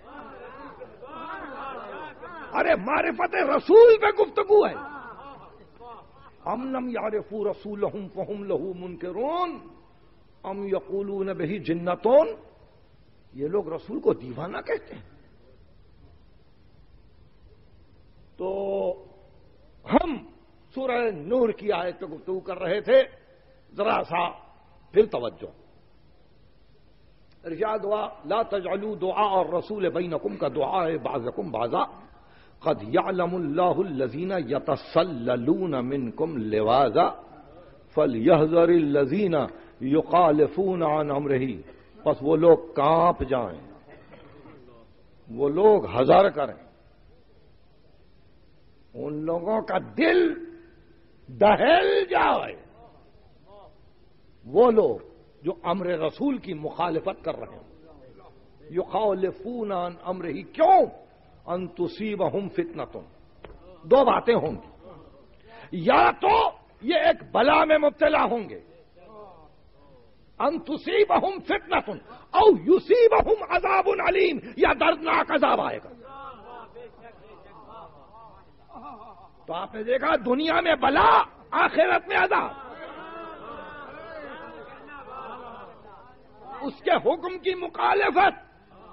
ارے معرفت رسول پہ گفتگو ہے. ام لم یعرفوا رسولہم فہم لہو منکرون ام یقولون بہ جنۃ، یہ لوگ رسول کو دیوانہ کہتے ہیں. تو ہم سورہ نور کی آیت پہ گفتگو کر رہے تھے، ذرا سا پھر توجہ. ارشاد ہوا لا تجعلوا دعاء الرسول بینکم کا دعاء بعضکم بعضا قد یعلم اللہ الذین یتسللون منکم لواذا فلیحذر الذین یخالفون عن امرہ. بس وہ لوگ کانپ جائیں، وہ لوگ حذر کریں، ان لوگوں کا دل دہل جائے، وہ لوگ جو امر رسول کی مخالفت کر رہے ہیں. یخالفون عن امرہ، کیوں؟ ان تصیبہم فتنۃ، دو باتیں ہوں گی. یا تو یہ ایک بلا میں مبتلا ہوں گے، ان تصیبہم فتنۃ او یصیبہم عذاب علیم، یا دردناک عذاب آئے گا. تو آپ نے دیکھا دنیا میں بلا، آخرت میں عذاب. اس کے حکم کی مخالفت،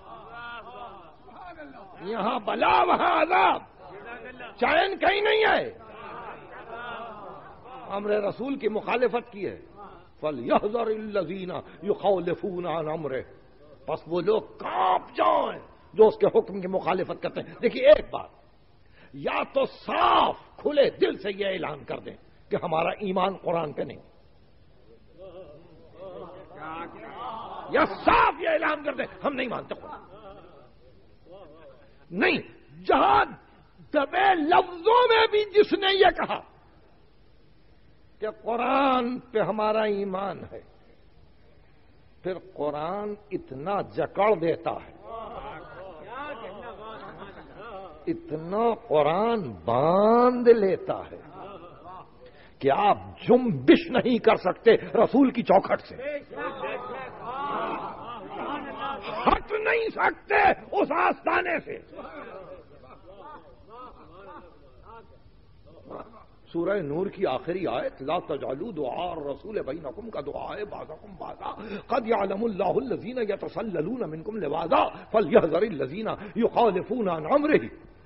یہاں بلا وہاں عذاب، چین کہیں نہیں ہے. امر رسول کی مخالفت کی ہے. فَلْيَحْذَرِ الَّذِينَ يُخَالِفُونَ عَنْ أَمْرِهِ، بس وہ لوگ کانپ جائیں جو اس کے حکم کی مخالفت کرتے ہیں. دیکھیے ایک بات، یا تو صاف کھلے دل سے یہ اعلان کر دیں کہ ہمارا ایمان قرآن پہ نہیں، یا صاف یہ اعلان کر دیں ہم نہیں مانتے قرآن. نہیں، جہاں دبے لفظوں میں بھی جس نے یہ کہا کہ قرآن پہ ہمارا ایمان ہے، پھر قرآن اتنا جکڑ دیتا ہے، اتنا قرآن باندھ لیتا ہے کہ آپ جنبش نہیں کر سکتے رسول کی چوکھٹ سے، ہٹ نہیں سکتے اس آستانے سے. سورہ نور کی آخری آیت لا تجعلوا دعاء الرسول بینکم کا دعاء بعضکم بعضا قد یعلم اللہ الذین یتسللون منکم لواذا فلیحذر الذین یخالفون عن امرہ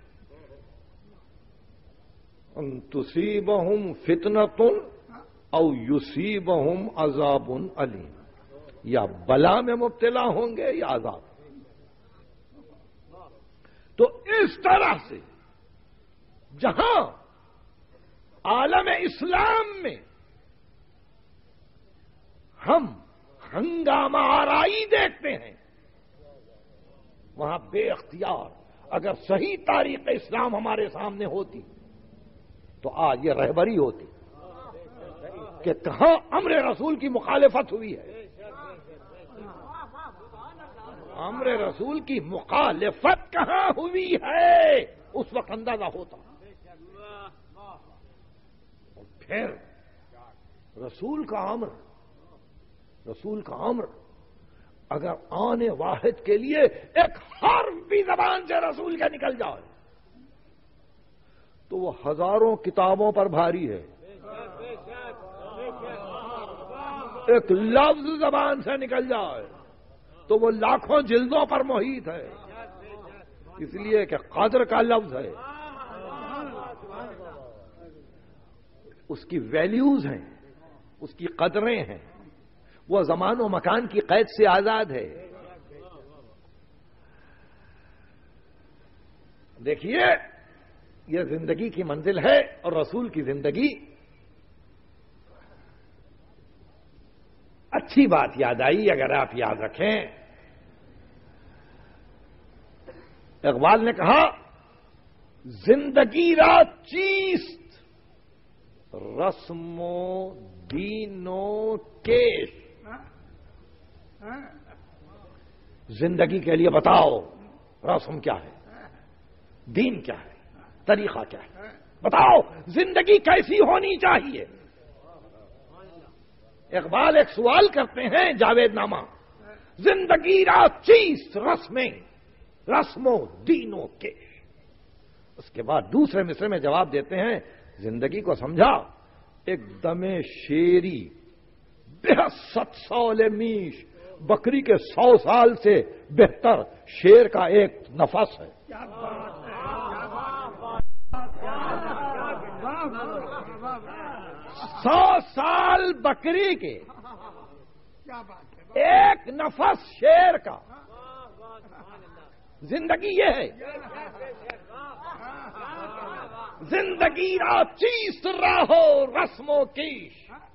ان تصیبہم فتنۃ او یصیبہم عذاب علیم، یا بلا میں مبتلا ہوں گے یا عذاب. تو اس طرح سے جہاں عالم اسلام میں ہم ہنگامہ آرائی دیکھتے ہیں، وہاں بے اختیار اگر صحیح تاریخ اسلام ہمارے سامنے ہوتی تو آج یہ رہبری ہوتی. کہ کہاں امر رسول کی مخالفت ہوئی ہے. امر رسول کی مخالفت کہاں ہوئی ہے اس وقت اندازہ ہوتا. اور پھر رسول کا امر رسول کا امر اگر آنے واحد کے لیے ایک حرف بھی زبان سے رسول کے نکل جائے تو وہ ہزاروں کتابوں پر بھاری ہے. ایک لفظ زبان سے نکل جائے تو وہ لاکھوں جلدوں پر محیط ہے. اس لیے کہ قدر کا لفظ ہے, اس کی ویلیوز ہیں, اس کی قدریں ہیں, وہ زمان و مکان کی قید سے آزاد ہے. دیکھیے یہ زندگی کی منزل ہے اور رسول کی زندگی. اچھی بات یاد آئی اگر آپ یاد رکھیں, اقبال نے کہا زندگی را چیست رسم و دین و کیش. زندگی کے لیے بتاؤ رسم کیا ہے, دین کیا ہے, طریقہ کیا ہے, بتاؤ زندگی کیسی ہونی چاہیے. اقبال ایک سوال کرتے ہیں جاوید نامہ, زندگی را چیز رسمیں رسم و دین و کیش. اس کے بعد دوسرے مصرے میں جواب دیتے ہیں زندگی کو سمجھا ایک دم شیری بے ست سال میش, بکری کے سو سال سے بہتر شیر کا ایک نفس ہے. سو سال بکری کے ایک نفس شیر کا. زندگی یہ ہے. زندگی را چیز راہو رسم و کیش.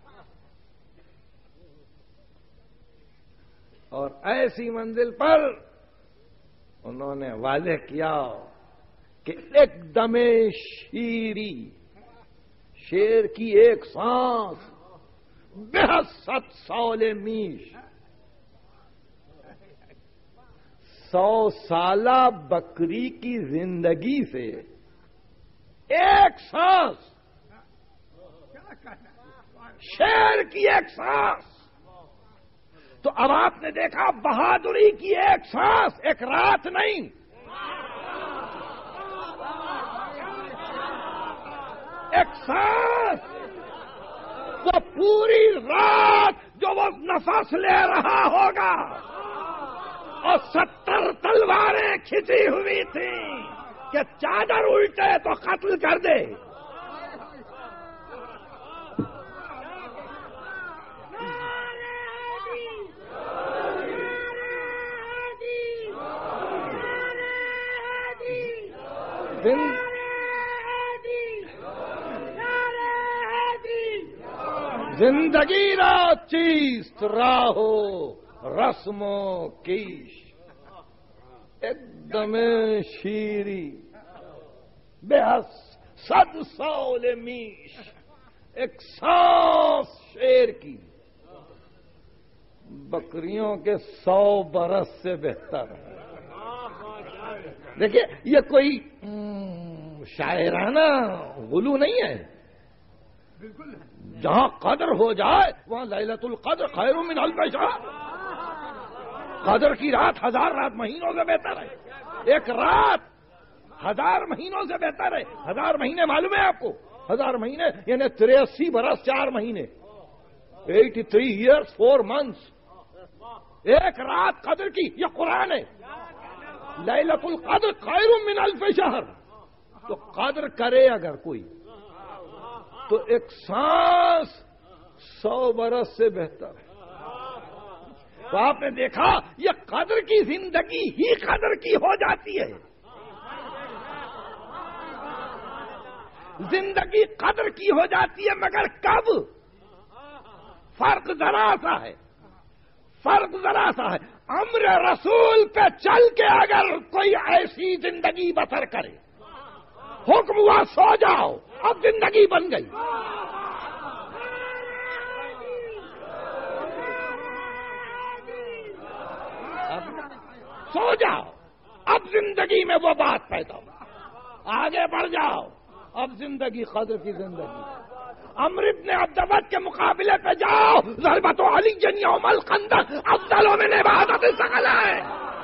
اور ایسی منزل پر انہوں نے واضح کیا کہ ایک دم شیری, شیر کی ایک سانس بے ست سال میش. سو سالہ بکری کی زندگی سے ایک سانس, شیر کی ایک سانس. تو اب آپ نے دیکھا بہادری کی ایک سانس ایک رات نہیں, ایک سانس وہ پوری رات جو وہ نفس لے رہا ہوگا. اور ستر تلواریں کھچی ہوئی تھیں کہ چادر الٹے تو قتل کر دے. زندگی را چیست راہو رسم و کیش. ایک دم شیری بے صد سال میش, ایک سانس شیر کی بکریوں کے سو برس سے بہتر ہے. دیکھیے یہ کوئی شاعرانہ غلو نہیں ہے. جہاں قدر ہو جائے وہاں لیلۃ القدر خیر من الف شہر. قدر کی رات ہزار رات مہینوں سے بہتر ہے. ایک رات ہزار مہینوں سے بہتر ہے. ہزار مہینے معلوم ہے آپ کو, ہزار مہینے یعنی تریاسی برس چار مہینے, eighty three years four months. ایک رات قدر کی, یہ قرآن ہے. لیلۃ القدر خیر من الف شہر. تو قدر کرے اگر کوئی تو ایک سانس سو برس سے بہتر ہے. تو آپ نے دیکھا یہ قدر کی زندگی ہی قدر کی ہو جاتی ہے. زندگی قدر کی ہو جاتی ہے مگر کب؟ فرق ذرا سا ہے, فرق ذرا سا ہے. امر رسول پہ چل کے اگر کوئی ایسی زندگی بسر کرے, حکم ہوا سو جاؤ, اب زندگی بن گئی. سو جاؤ، اب زندگی میں وہ بات پیدا ہو، آگے بڑھ جاؤ، اب زندگی قدر کی زندگی۔ عمرو بن عبدود کے مقابلے پہ جاؤ، ضربت علی جن یوم الخندق افضل من عبادت ثقل ہے۔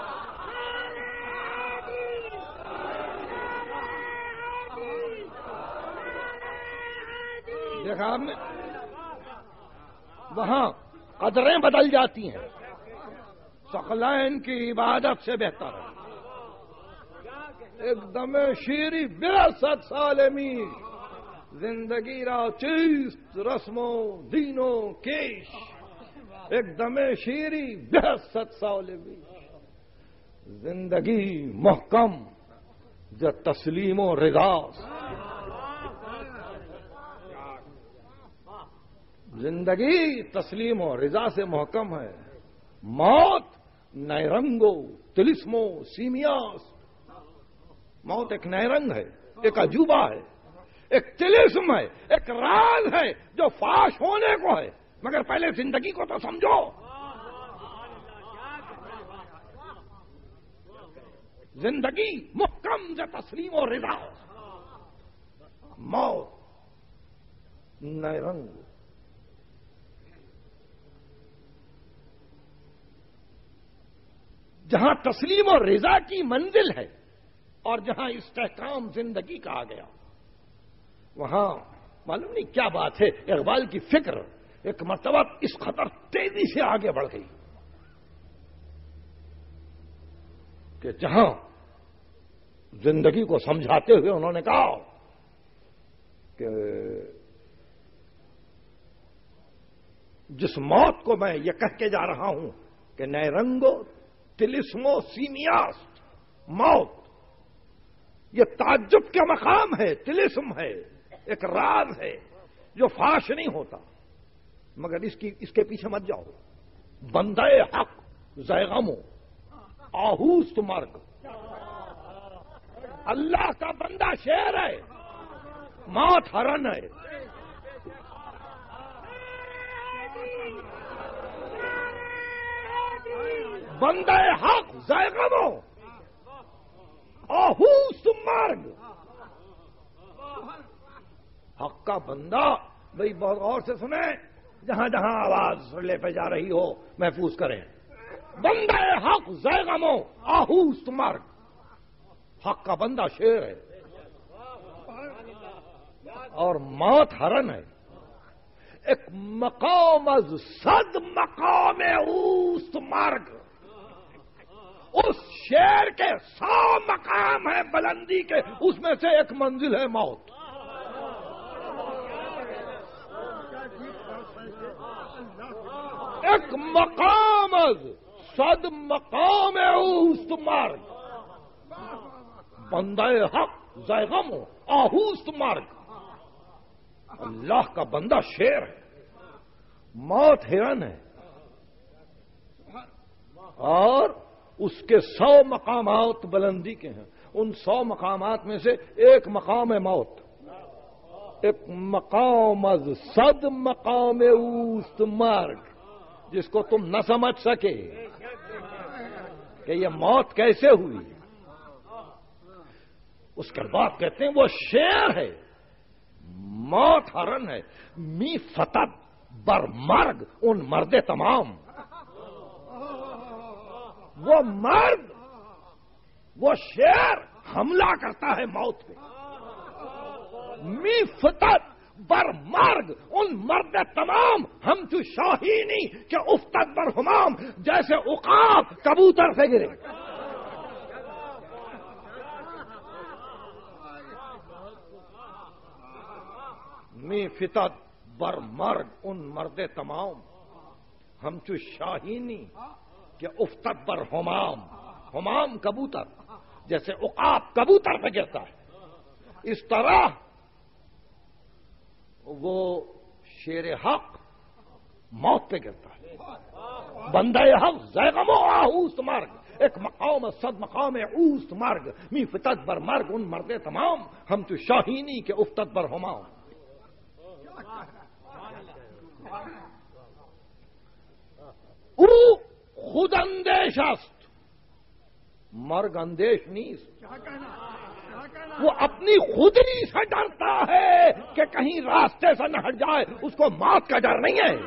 دیکھا آپ نے، وہاں قدریں بدل جاتی ہیں، ثقلین کی عبادت سے بہتر ہے۔ ایک دم شیری بیاست سال میش، زندگی را چیست رسموں دینوں کیش، ایک دم شیری بیاست سال میش، زندگی محکم جو تسلیم و رضا، زندگی تسلیم و رضا سے محکم ہے، موت نئے رنگو تلسمو سیمیاس، موت ایک نئے رنگ ہے، ایک عجوبہ ہے، ایک تلسم ہے، ایک راز ہے جو فاش ہونے کو ہے، مگر پہلے زندگی کو تو سمجھو۔ زندگی محکم سے تسلیم و رضا، موت نئے رنگ۔ جہاں تسلیم و رضا کی منزل ہے اور جہاں استحکام زندگی کا آ گیا، وہاں معلوم نہیں کیا بات ہے، اقبال کی فکر ایک مرتبہ اس قدر تیزی سے آگے بڑھ گئی کہ جہاں زندگی کو سمجھاتے ہوئے انہوں نے کہا کہ جس موت کو میں یہ کہہ کے جا رہا ہوں کہ نئے رنگو تلسمو سیمیاست، موت یہ تعجب کا مقام ہے، تلسم ہے، ایک راز ہے جو فاش نہیں ہوتا، مگر اس کی اس کے پیچھے مت جاؤ۔ بندہ حق زیغمو آہوست مرگ، اللہ کا بندہ شیر ہے، موت ہرن ہے۔ بندہ حق زیغمو آہوست مرگ، حق کا بندہ، بھئی بہت غور سے سنیں، جہاں جہاں آواز لے پہ جا رہی ہو محفوظ کریں۔ بندہ حق زیغمو آہوست مرگ، حق کا بندہ شیر ہے اور موت ہرن ہے۔ ایک مقام از صد مقام اوست مرگ، اس شیر کے سو مقام ہے بلندی کے، اس میں سے ایک منزل ہے موت۔ ایک مقام از صد مقام اوست مرگ، بندہ حق زیغم آہوست مرگ، اللہ کا بندہ شیر ہے، موت ہرن ہے، اور اس کے سو مقامات بلندی کے ہیں۔ ان سو مقامات میں سے ایک مقام ہے موت، ایک مقام از صد مقام اوست مرگ، جس کو تم نہ سمجھ سکے کہ یہ موت کیسے ہوئی، اس کے بعد کہتے ہیں وہ شیر ہے، موت ہرن ہے، می فتد بر مرگ ان مرد تمام، وہ مرد، وہ شیر حملہ کرتا ہے موت پہ، می فتد بر مرگ ان مرد تمام، ہم تو شاہینی کہ افتد بر ہمام، جیسے عقاب کبوتر سے گرے۔ می فتد بر مرگ ان مرد تمام، ہم تو شاہینی کہ افتد بر ہمام، ہمام کبوتر، جیسے عقاب کبوتر پہ گرتا ہے، اس طرح وہ شیر حق موت پہ گرتا ہے۔ بندہ حق زیغم و آہوست مرگ، ایک مقام صد مقام اوست مرگ، می فتد بر مرگ ان مرد تمام، ہم تو شاہینی کے افتد بر ہمام۔ او خود اندیش است مرگ اندیش نیست. وہ اپنی خودی سے ڈرتا ہے کہ کہیں راستے سے نہ ہٹ جائے. اس کو موت کا ڈر نہیں ہے.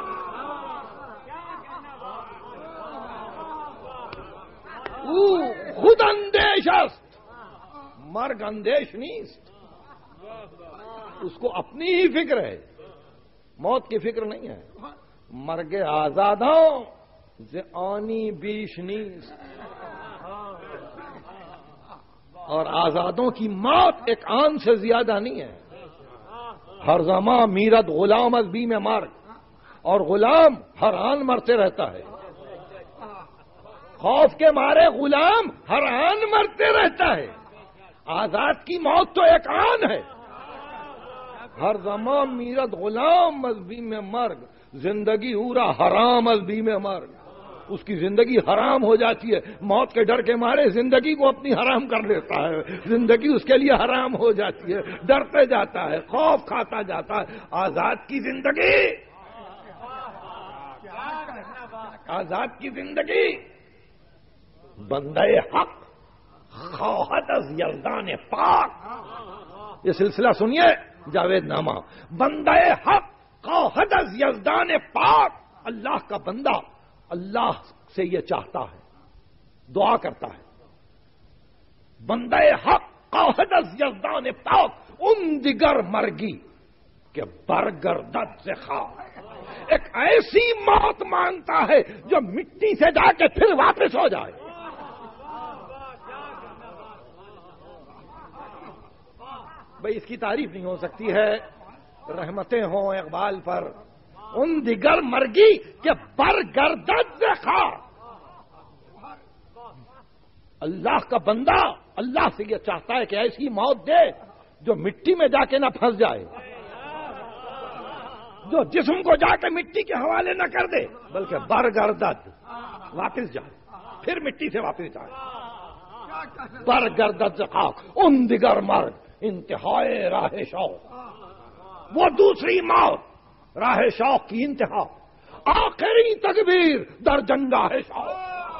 او خود اندیش است، مرگ اندیش نیست. اس کو اپنی ہی فکر ہے، موت کی فکر نہیں ہے. مرگ آزادوں ز آنی بیش نیست. اور آزادوں کی موت ایک آن سے زیادہ نہیں ہے. ہر زمان میرد غلام از بیم مرگ، اور غلام ہر آن مرتے رہتا ہے. خوف کے مارے غلام ہر آن مرتے رہتا ہے. آزاد کی موت تو ایک آن ہے. ہر زمان میرد غلام از بیم مرگ، زندگی اورا حرام از بیم مرگ. اس کی زندگی حرام ہو جاتی ہے. موت کے ڈر کے مارے زندگی کو اپنی حرام کر لیتا ہے. زندگی اس کے لیے حرام ہو جاتی ہے. ڈرتے جاتا ہے، خوف کھاتا جاتا ہے. آزاد کی زندگی آزاد کی زندگی بندہ حق خواہد از یزدان پاک. یہ سلسلہ سنیے جاوید نامہ. بندہ حق خواہد از یزدان پاک. اللہ کا بندہ اللہ سے یہ چاہتا ہے، دعا کرتا ہے. بندہ حق خواہد از یزدان پاک ان دیگر مرگی کہ برگردد سے خواہ. ایک ایسی موت مانگتا ہے جو مٹی سے جا کے پھر واپس ہو جائے. بھئی اس کی تعریف نہیں ہو سکتی ہے. رحمتیں ہوں اقبال پر. ان دیگر مرگی کہ برگردد سے خواہ. اللہ کا بندہ اللہ سے یہ چاہتا ہے کہ ایسی موت دے جو مٹی میں جا کے نہ پھنس جائے، جو جسم کو جا کے مٹی کے حوالے نہ کر دے، بلکہ برگردد واپس جائے، پھر مٹی سے واپس جائے. برگردد سے خاک ان دیگر مرگ انتہائے راہ شوق. وہ دوسری موت راہ شوق کی انتہا، آخری تکبیر در جنگاہ شوق.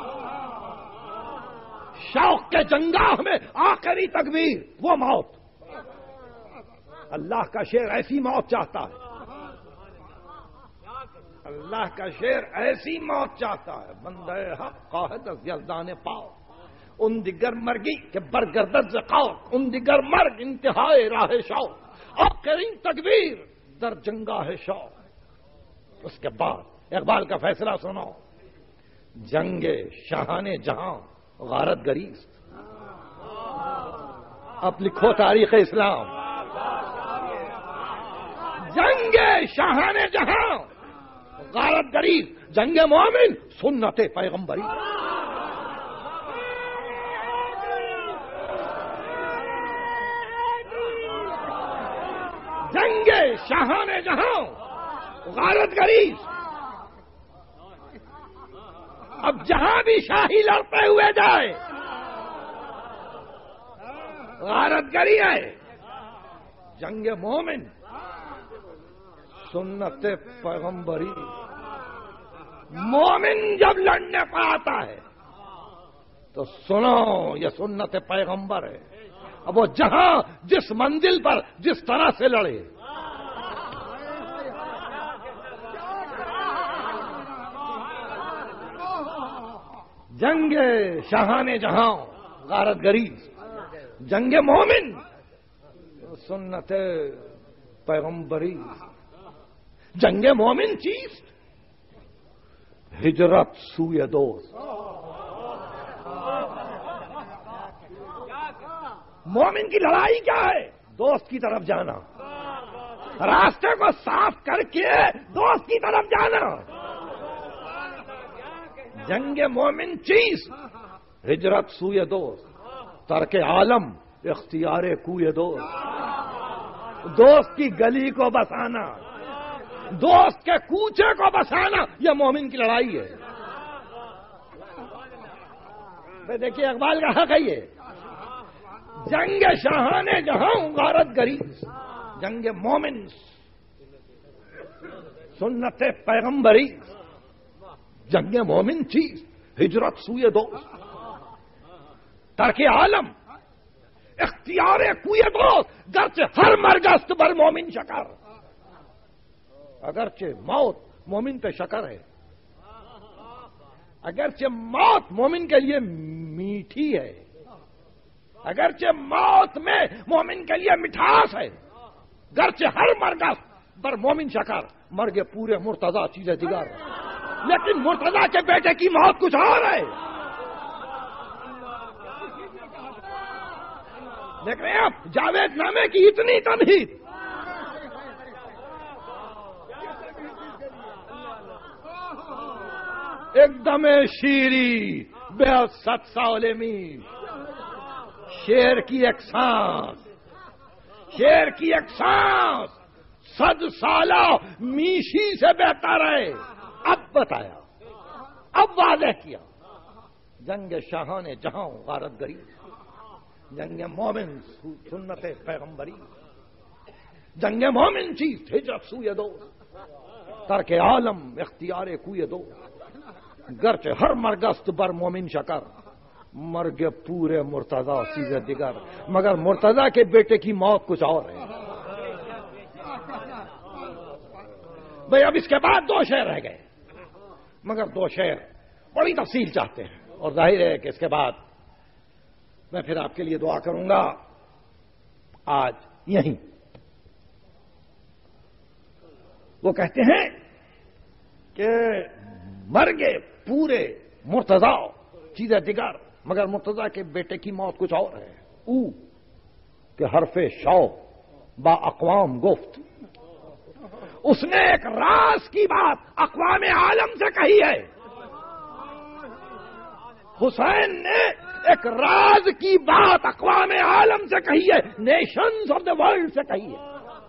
شوق کے جنگاہ میں آخری تکبیر وہ موت. اللہ کا شعر ایسی موت چاہتا ہے. اللہ کا شعر ایسی موت چاہتا ہے. بندہ حق خواہد از یزدان پاک ان دیگر مرگی کہ برگردد سے خاک. ان دیگر مرگ انتہائے راہ شوق، آخرین تکبیر در جنگاہ شوق. اس کے بعد اقبال کا فیصلہ سنو. جنگ شاہان جہاں غارت گریست. اب لکھو تاریخ اسلام. جنگ شاہان جہاں غارت گریز. جنگ مومن سنت پیغمبری. جنگ شاہان جہاں غارت گریز. اب جہاں بھی شاہی لڑتے ہوئے جائے غارت گری ہے. جنگ مومن سنت پیغمبری. مومن جب لڑنے پر آتا ہے تو سنو یہ سنت پیغمبر ہے. اب وہ جہاں جس منزل پر جس طرح سے لڑے. جنگ شاہان جہاں غارت گریز. جنگ مومن سنت پیغمبری. جنگ مومن چیز ہجرت سوئے دوست. مومن کی لڑائی کیا ہے؟ دوست کی طرف جانا، راستے کو صاف کر کے دوست کی طرف جانا. جنگ مومن چیز ہجرت سوئے دوست. ترک عالم اختیار کوئے دوست. دوست کی گلی کو بسانا، دوست کے کوچے کو بسانا، یہ مومن کی لڑائی ہے. دیکھیے اقبال کا حق ہے یہ. جنگ شاہان جہاں غارت گریز. جنگ مومن سنت پیغمبری. جنگ مومن چیز ہجرت سوئے دوست. ترک عالم اختیار کوئی دوست گرچہ ہر مرگست بر مومن شکر. اگرچہ موت مومن پہ شکر ہے، اگرچہ موت مومن کے لیے میٹھی ہے، اگرچہ موت میں مومن کے لیے مٹھاس ہے، گرچہ ہر مرگست بر مومن شکر، مرگے پورے مرتضی چیزیں دیگر، لیکن مرتضی کے بیٹے کی موت کچھ اور ہے. دیکھ رہے ہیں آپ جاوید نامے کی اتنی تمہید. ایک دم شیری بے ست سالمی، شیر کی ایک سانس، شیر کی ایک سانس صد سالہ میشی سے بہتر ہے. اب بتایا، اب واضح کیا. جنگ شاہان جہاں غارت گری، جنگ مومن سنت پیغمبری، جنگ مومن چیز ہجرت سوئے دو، ترک عالم اختیار کوئے دو، گرچہ ہر مرگست بر مومن شکر، مرگ پورے مرتضی چیزیں دیگر، مگر مرتضی کے بیٹے کی موت کچھ اور ہے. بھئی اب اس کے بعد دو شعر رہ گئے، مگر دو شعر بڑی تفصیل چاہتے ہیں، اور ظاہر ہے کہ اس کے بعد میں پھر آپ کے لیے دعا کروں گا. آج یہیں وہ کہتے ہیں کہ مرگے پورے مرتضی چیزیں دیگر، مگر مرتضی کے بیٹے کی موت کچھ اور ہے. او کہ حرف شوق با اقوام گفت، اس نے ایک راز کی بات اقوام عالم سے کہی ہے. حسین نے ایک راز کی بات اقوام عالم سے کہی ہے، نیشنز آف دا ورلڈ سے کہی ہے.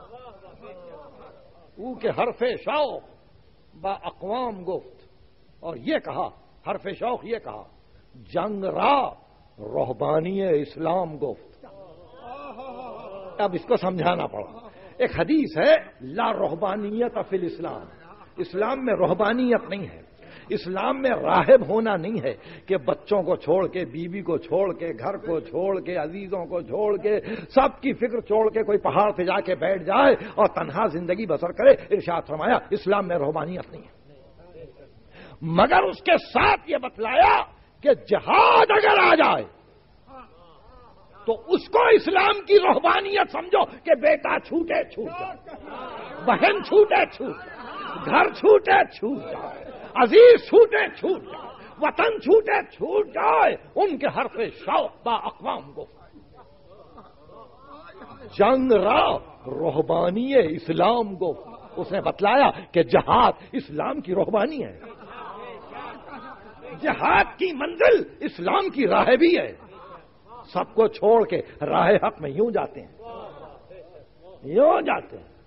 او کے حرف شوق با اقوام گفت، اور یہ کہا، حرف شوق یہ کہا، جنگ را رہبانی اسلام گفت. اب اس کو سمجھانا پڑا. ایک حدیث ہے لا رہبانیت فی الاسلام، اسلام میں رہبانیت نہیں ہے، اسلام میں راہب ہونا نہیں ہے کہ بچوں کو چھوڑ کے، بیوی کو چھوڑ کے، گھر کو چھوڑ کے، عزیزوں کو چھوڑ کے، سب کی فکر چھوڑ کے کوئی پہاڑ پہ جا کے بیٹھ جائے اور تنہا زندگی بسر کرے. ارشاد فرمایا اسلام میں رہبانیت نہیں ہے، مگر اس کے ساتھ یہ بتلایا کہ جہاد اگر آ جائے تو اس کو اسلام کی رہبانیت سمجھو کہ بیٹا چھوٹے چھوٹ جائے، بہن چھوٹے چھوٹ جائے، گھر چھوٹے چھوٹ جائے، عزیز چھوٹے چھوٹ جائے، وطن چھوٹے چھوٹ جائے، ان کے حرف شوق با اقوام کو جنگ را رہبانی اسلام کو اس نے بتلایا کہ جہاد اسلام کی رہبانی ہے، جہاد کی منزل اسلام کی راہ بھی ہے. سب کو چھوڑ کے راہ حق میں یوں جاتے ہیں، یوں جاتے ہیں.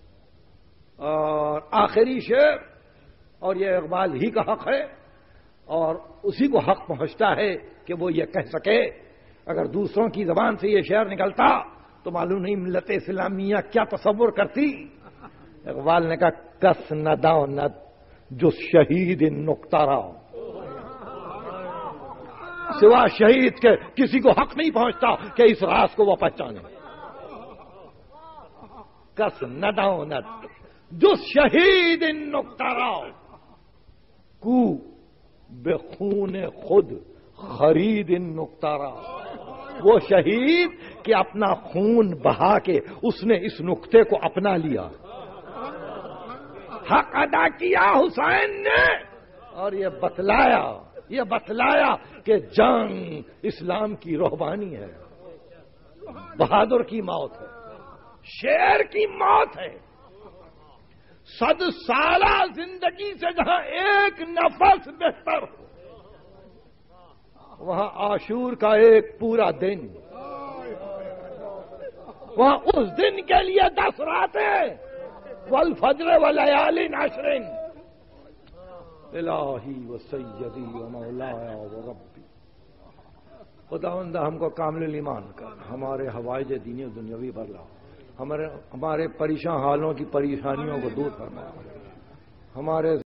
اور آخری شعر، اور یہ اقبال ہی کا حق ہے اور اسی کو حق پہنچتا ہے کہ وہ یہ کہہ سکے. اگر دوسروں کی زبان سے یہ شعر نکلتا تو معلوم نہیں ملت اسلامیہ کیا تصور کرتی. اقبال نے کہا کس نداند جو شہید نقطہ راؤ، سوا شہید کے کسی کو حق نہیں پہنچتا کہ اس راز کو وہ پہچانے. کس نداند جو شہید نقطہ راؤ کو بے خون خود خرید نقطہ راؤ. وہ شہید کہ اپنا خون بہا کے اس نے اس نقطے کو اپنا لیا، حق ادا کیا حسین نے، اور یہ بتلایا یہ بتلایا کہ جنگ اسلام کی رہبانی ہے. بہادر کی موت ہے، شیر کی موت ہے. صد سالہ زندگی سے جہاں ایک نفس بہتر ہو، وہاں عاشور کا ایک پورا دن، وہاں اس دن کے لیے دس راتیں، والفجر ولیال عشر. الہی و سیدی و مولایا و ربی، خداوند ہم کو کامل ایمان کر، ہمارے حوائج دینی و دنیاوی پر لاؤ، ہمارے ہمارے پریشان حالوں کی پریشانیوں کو دور کرنا، ہمارے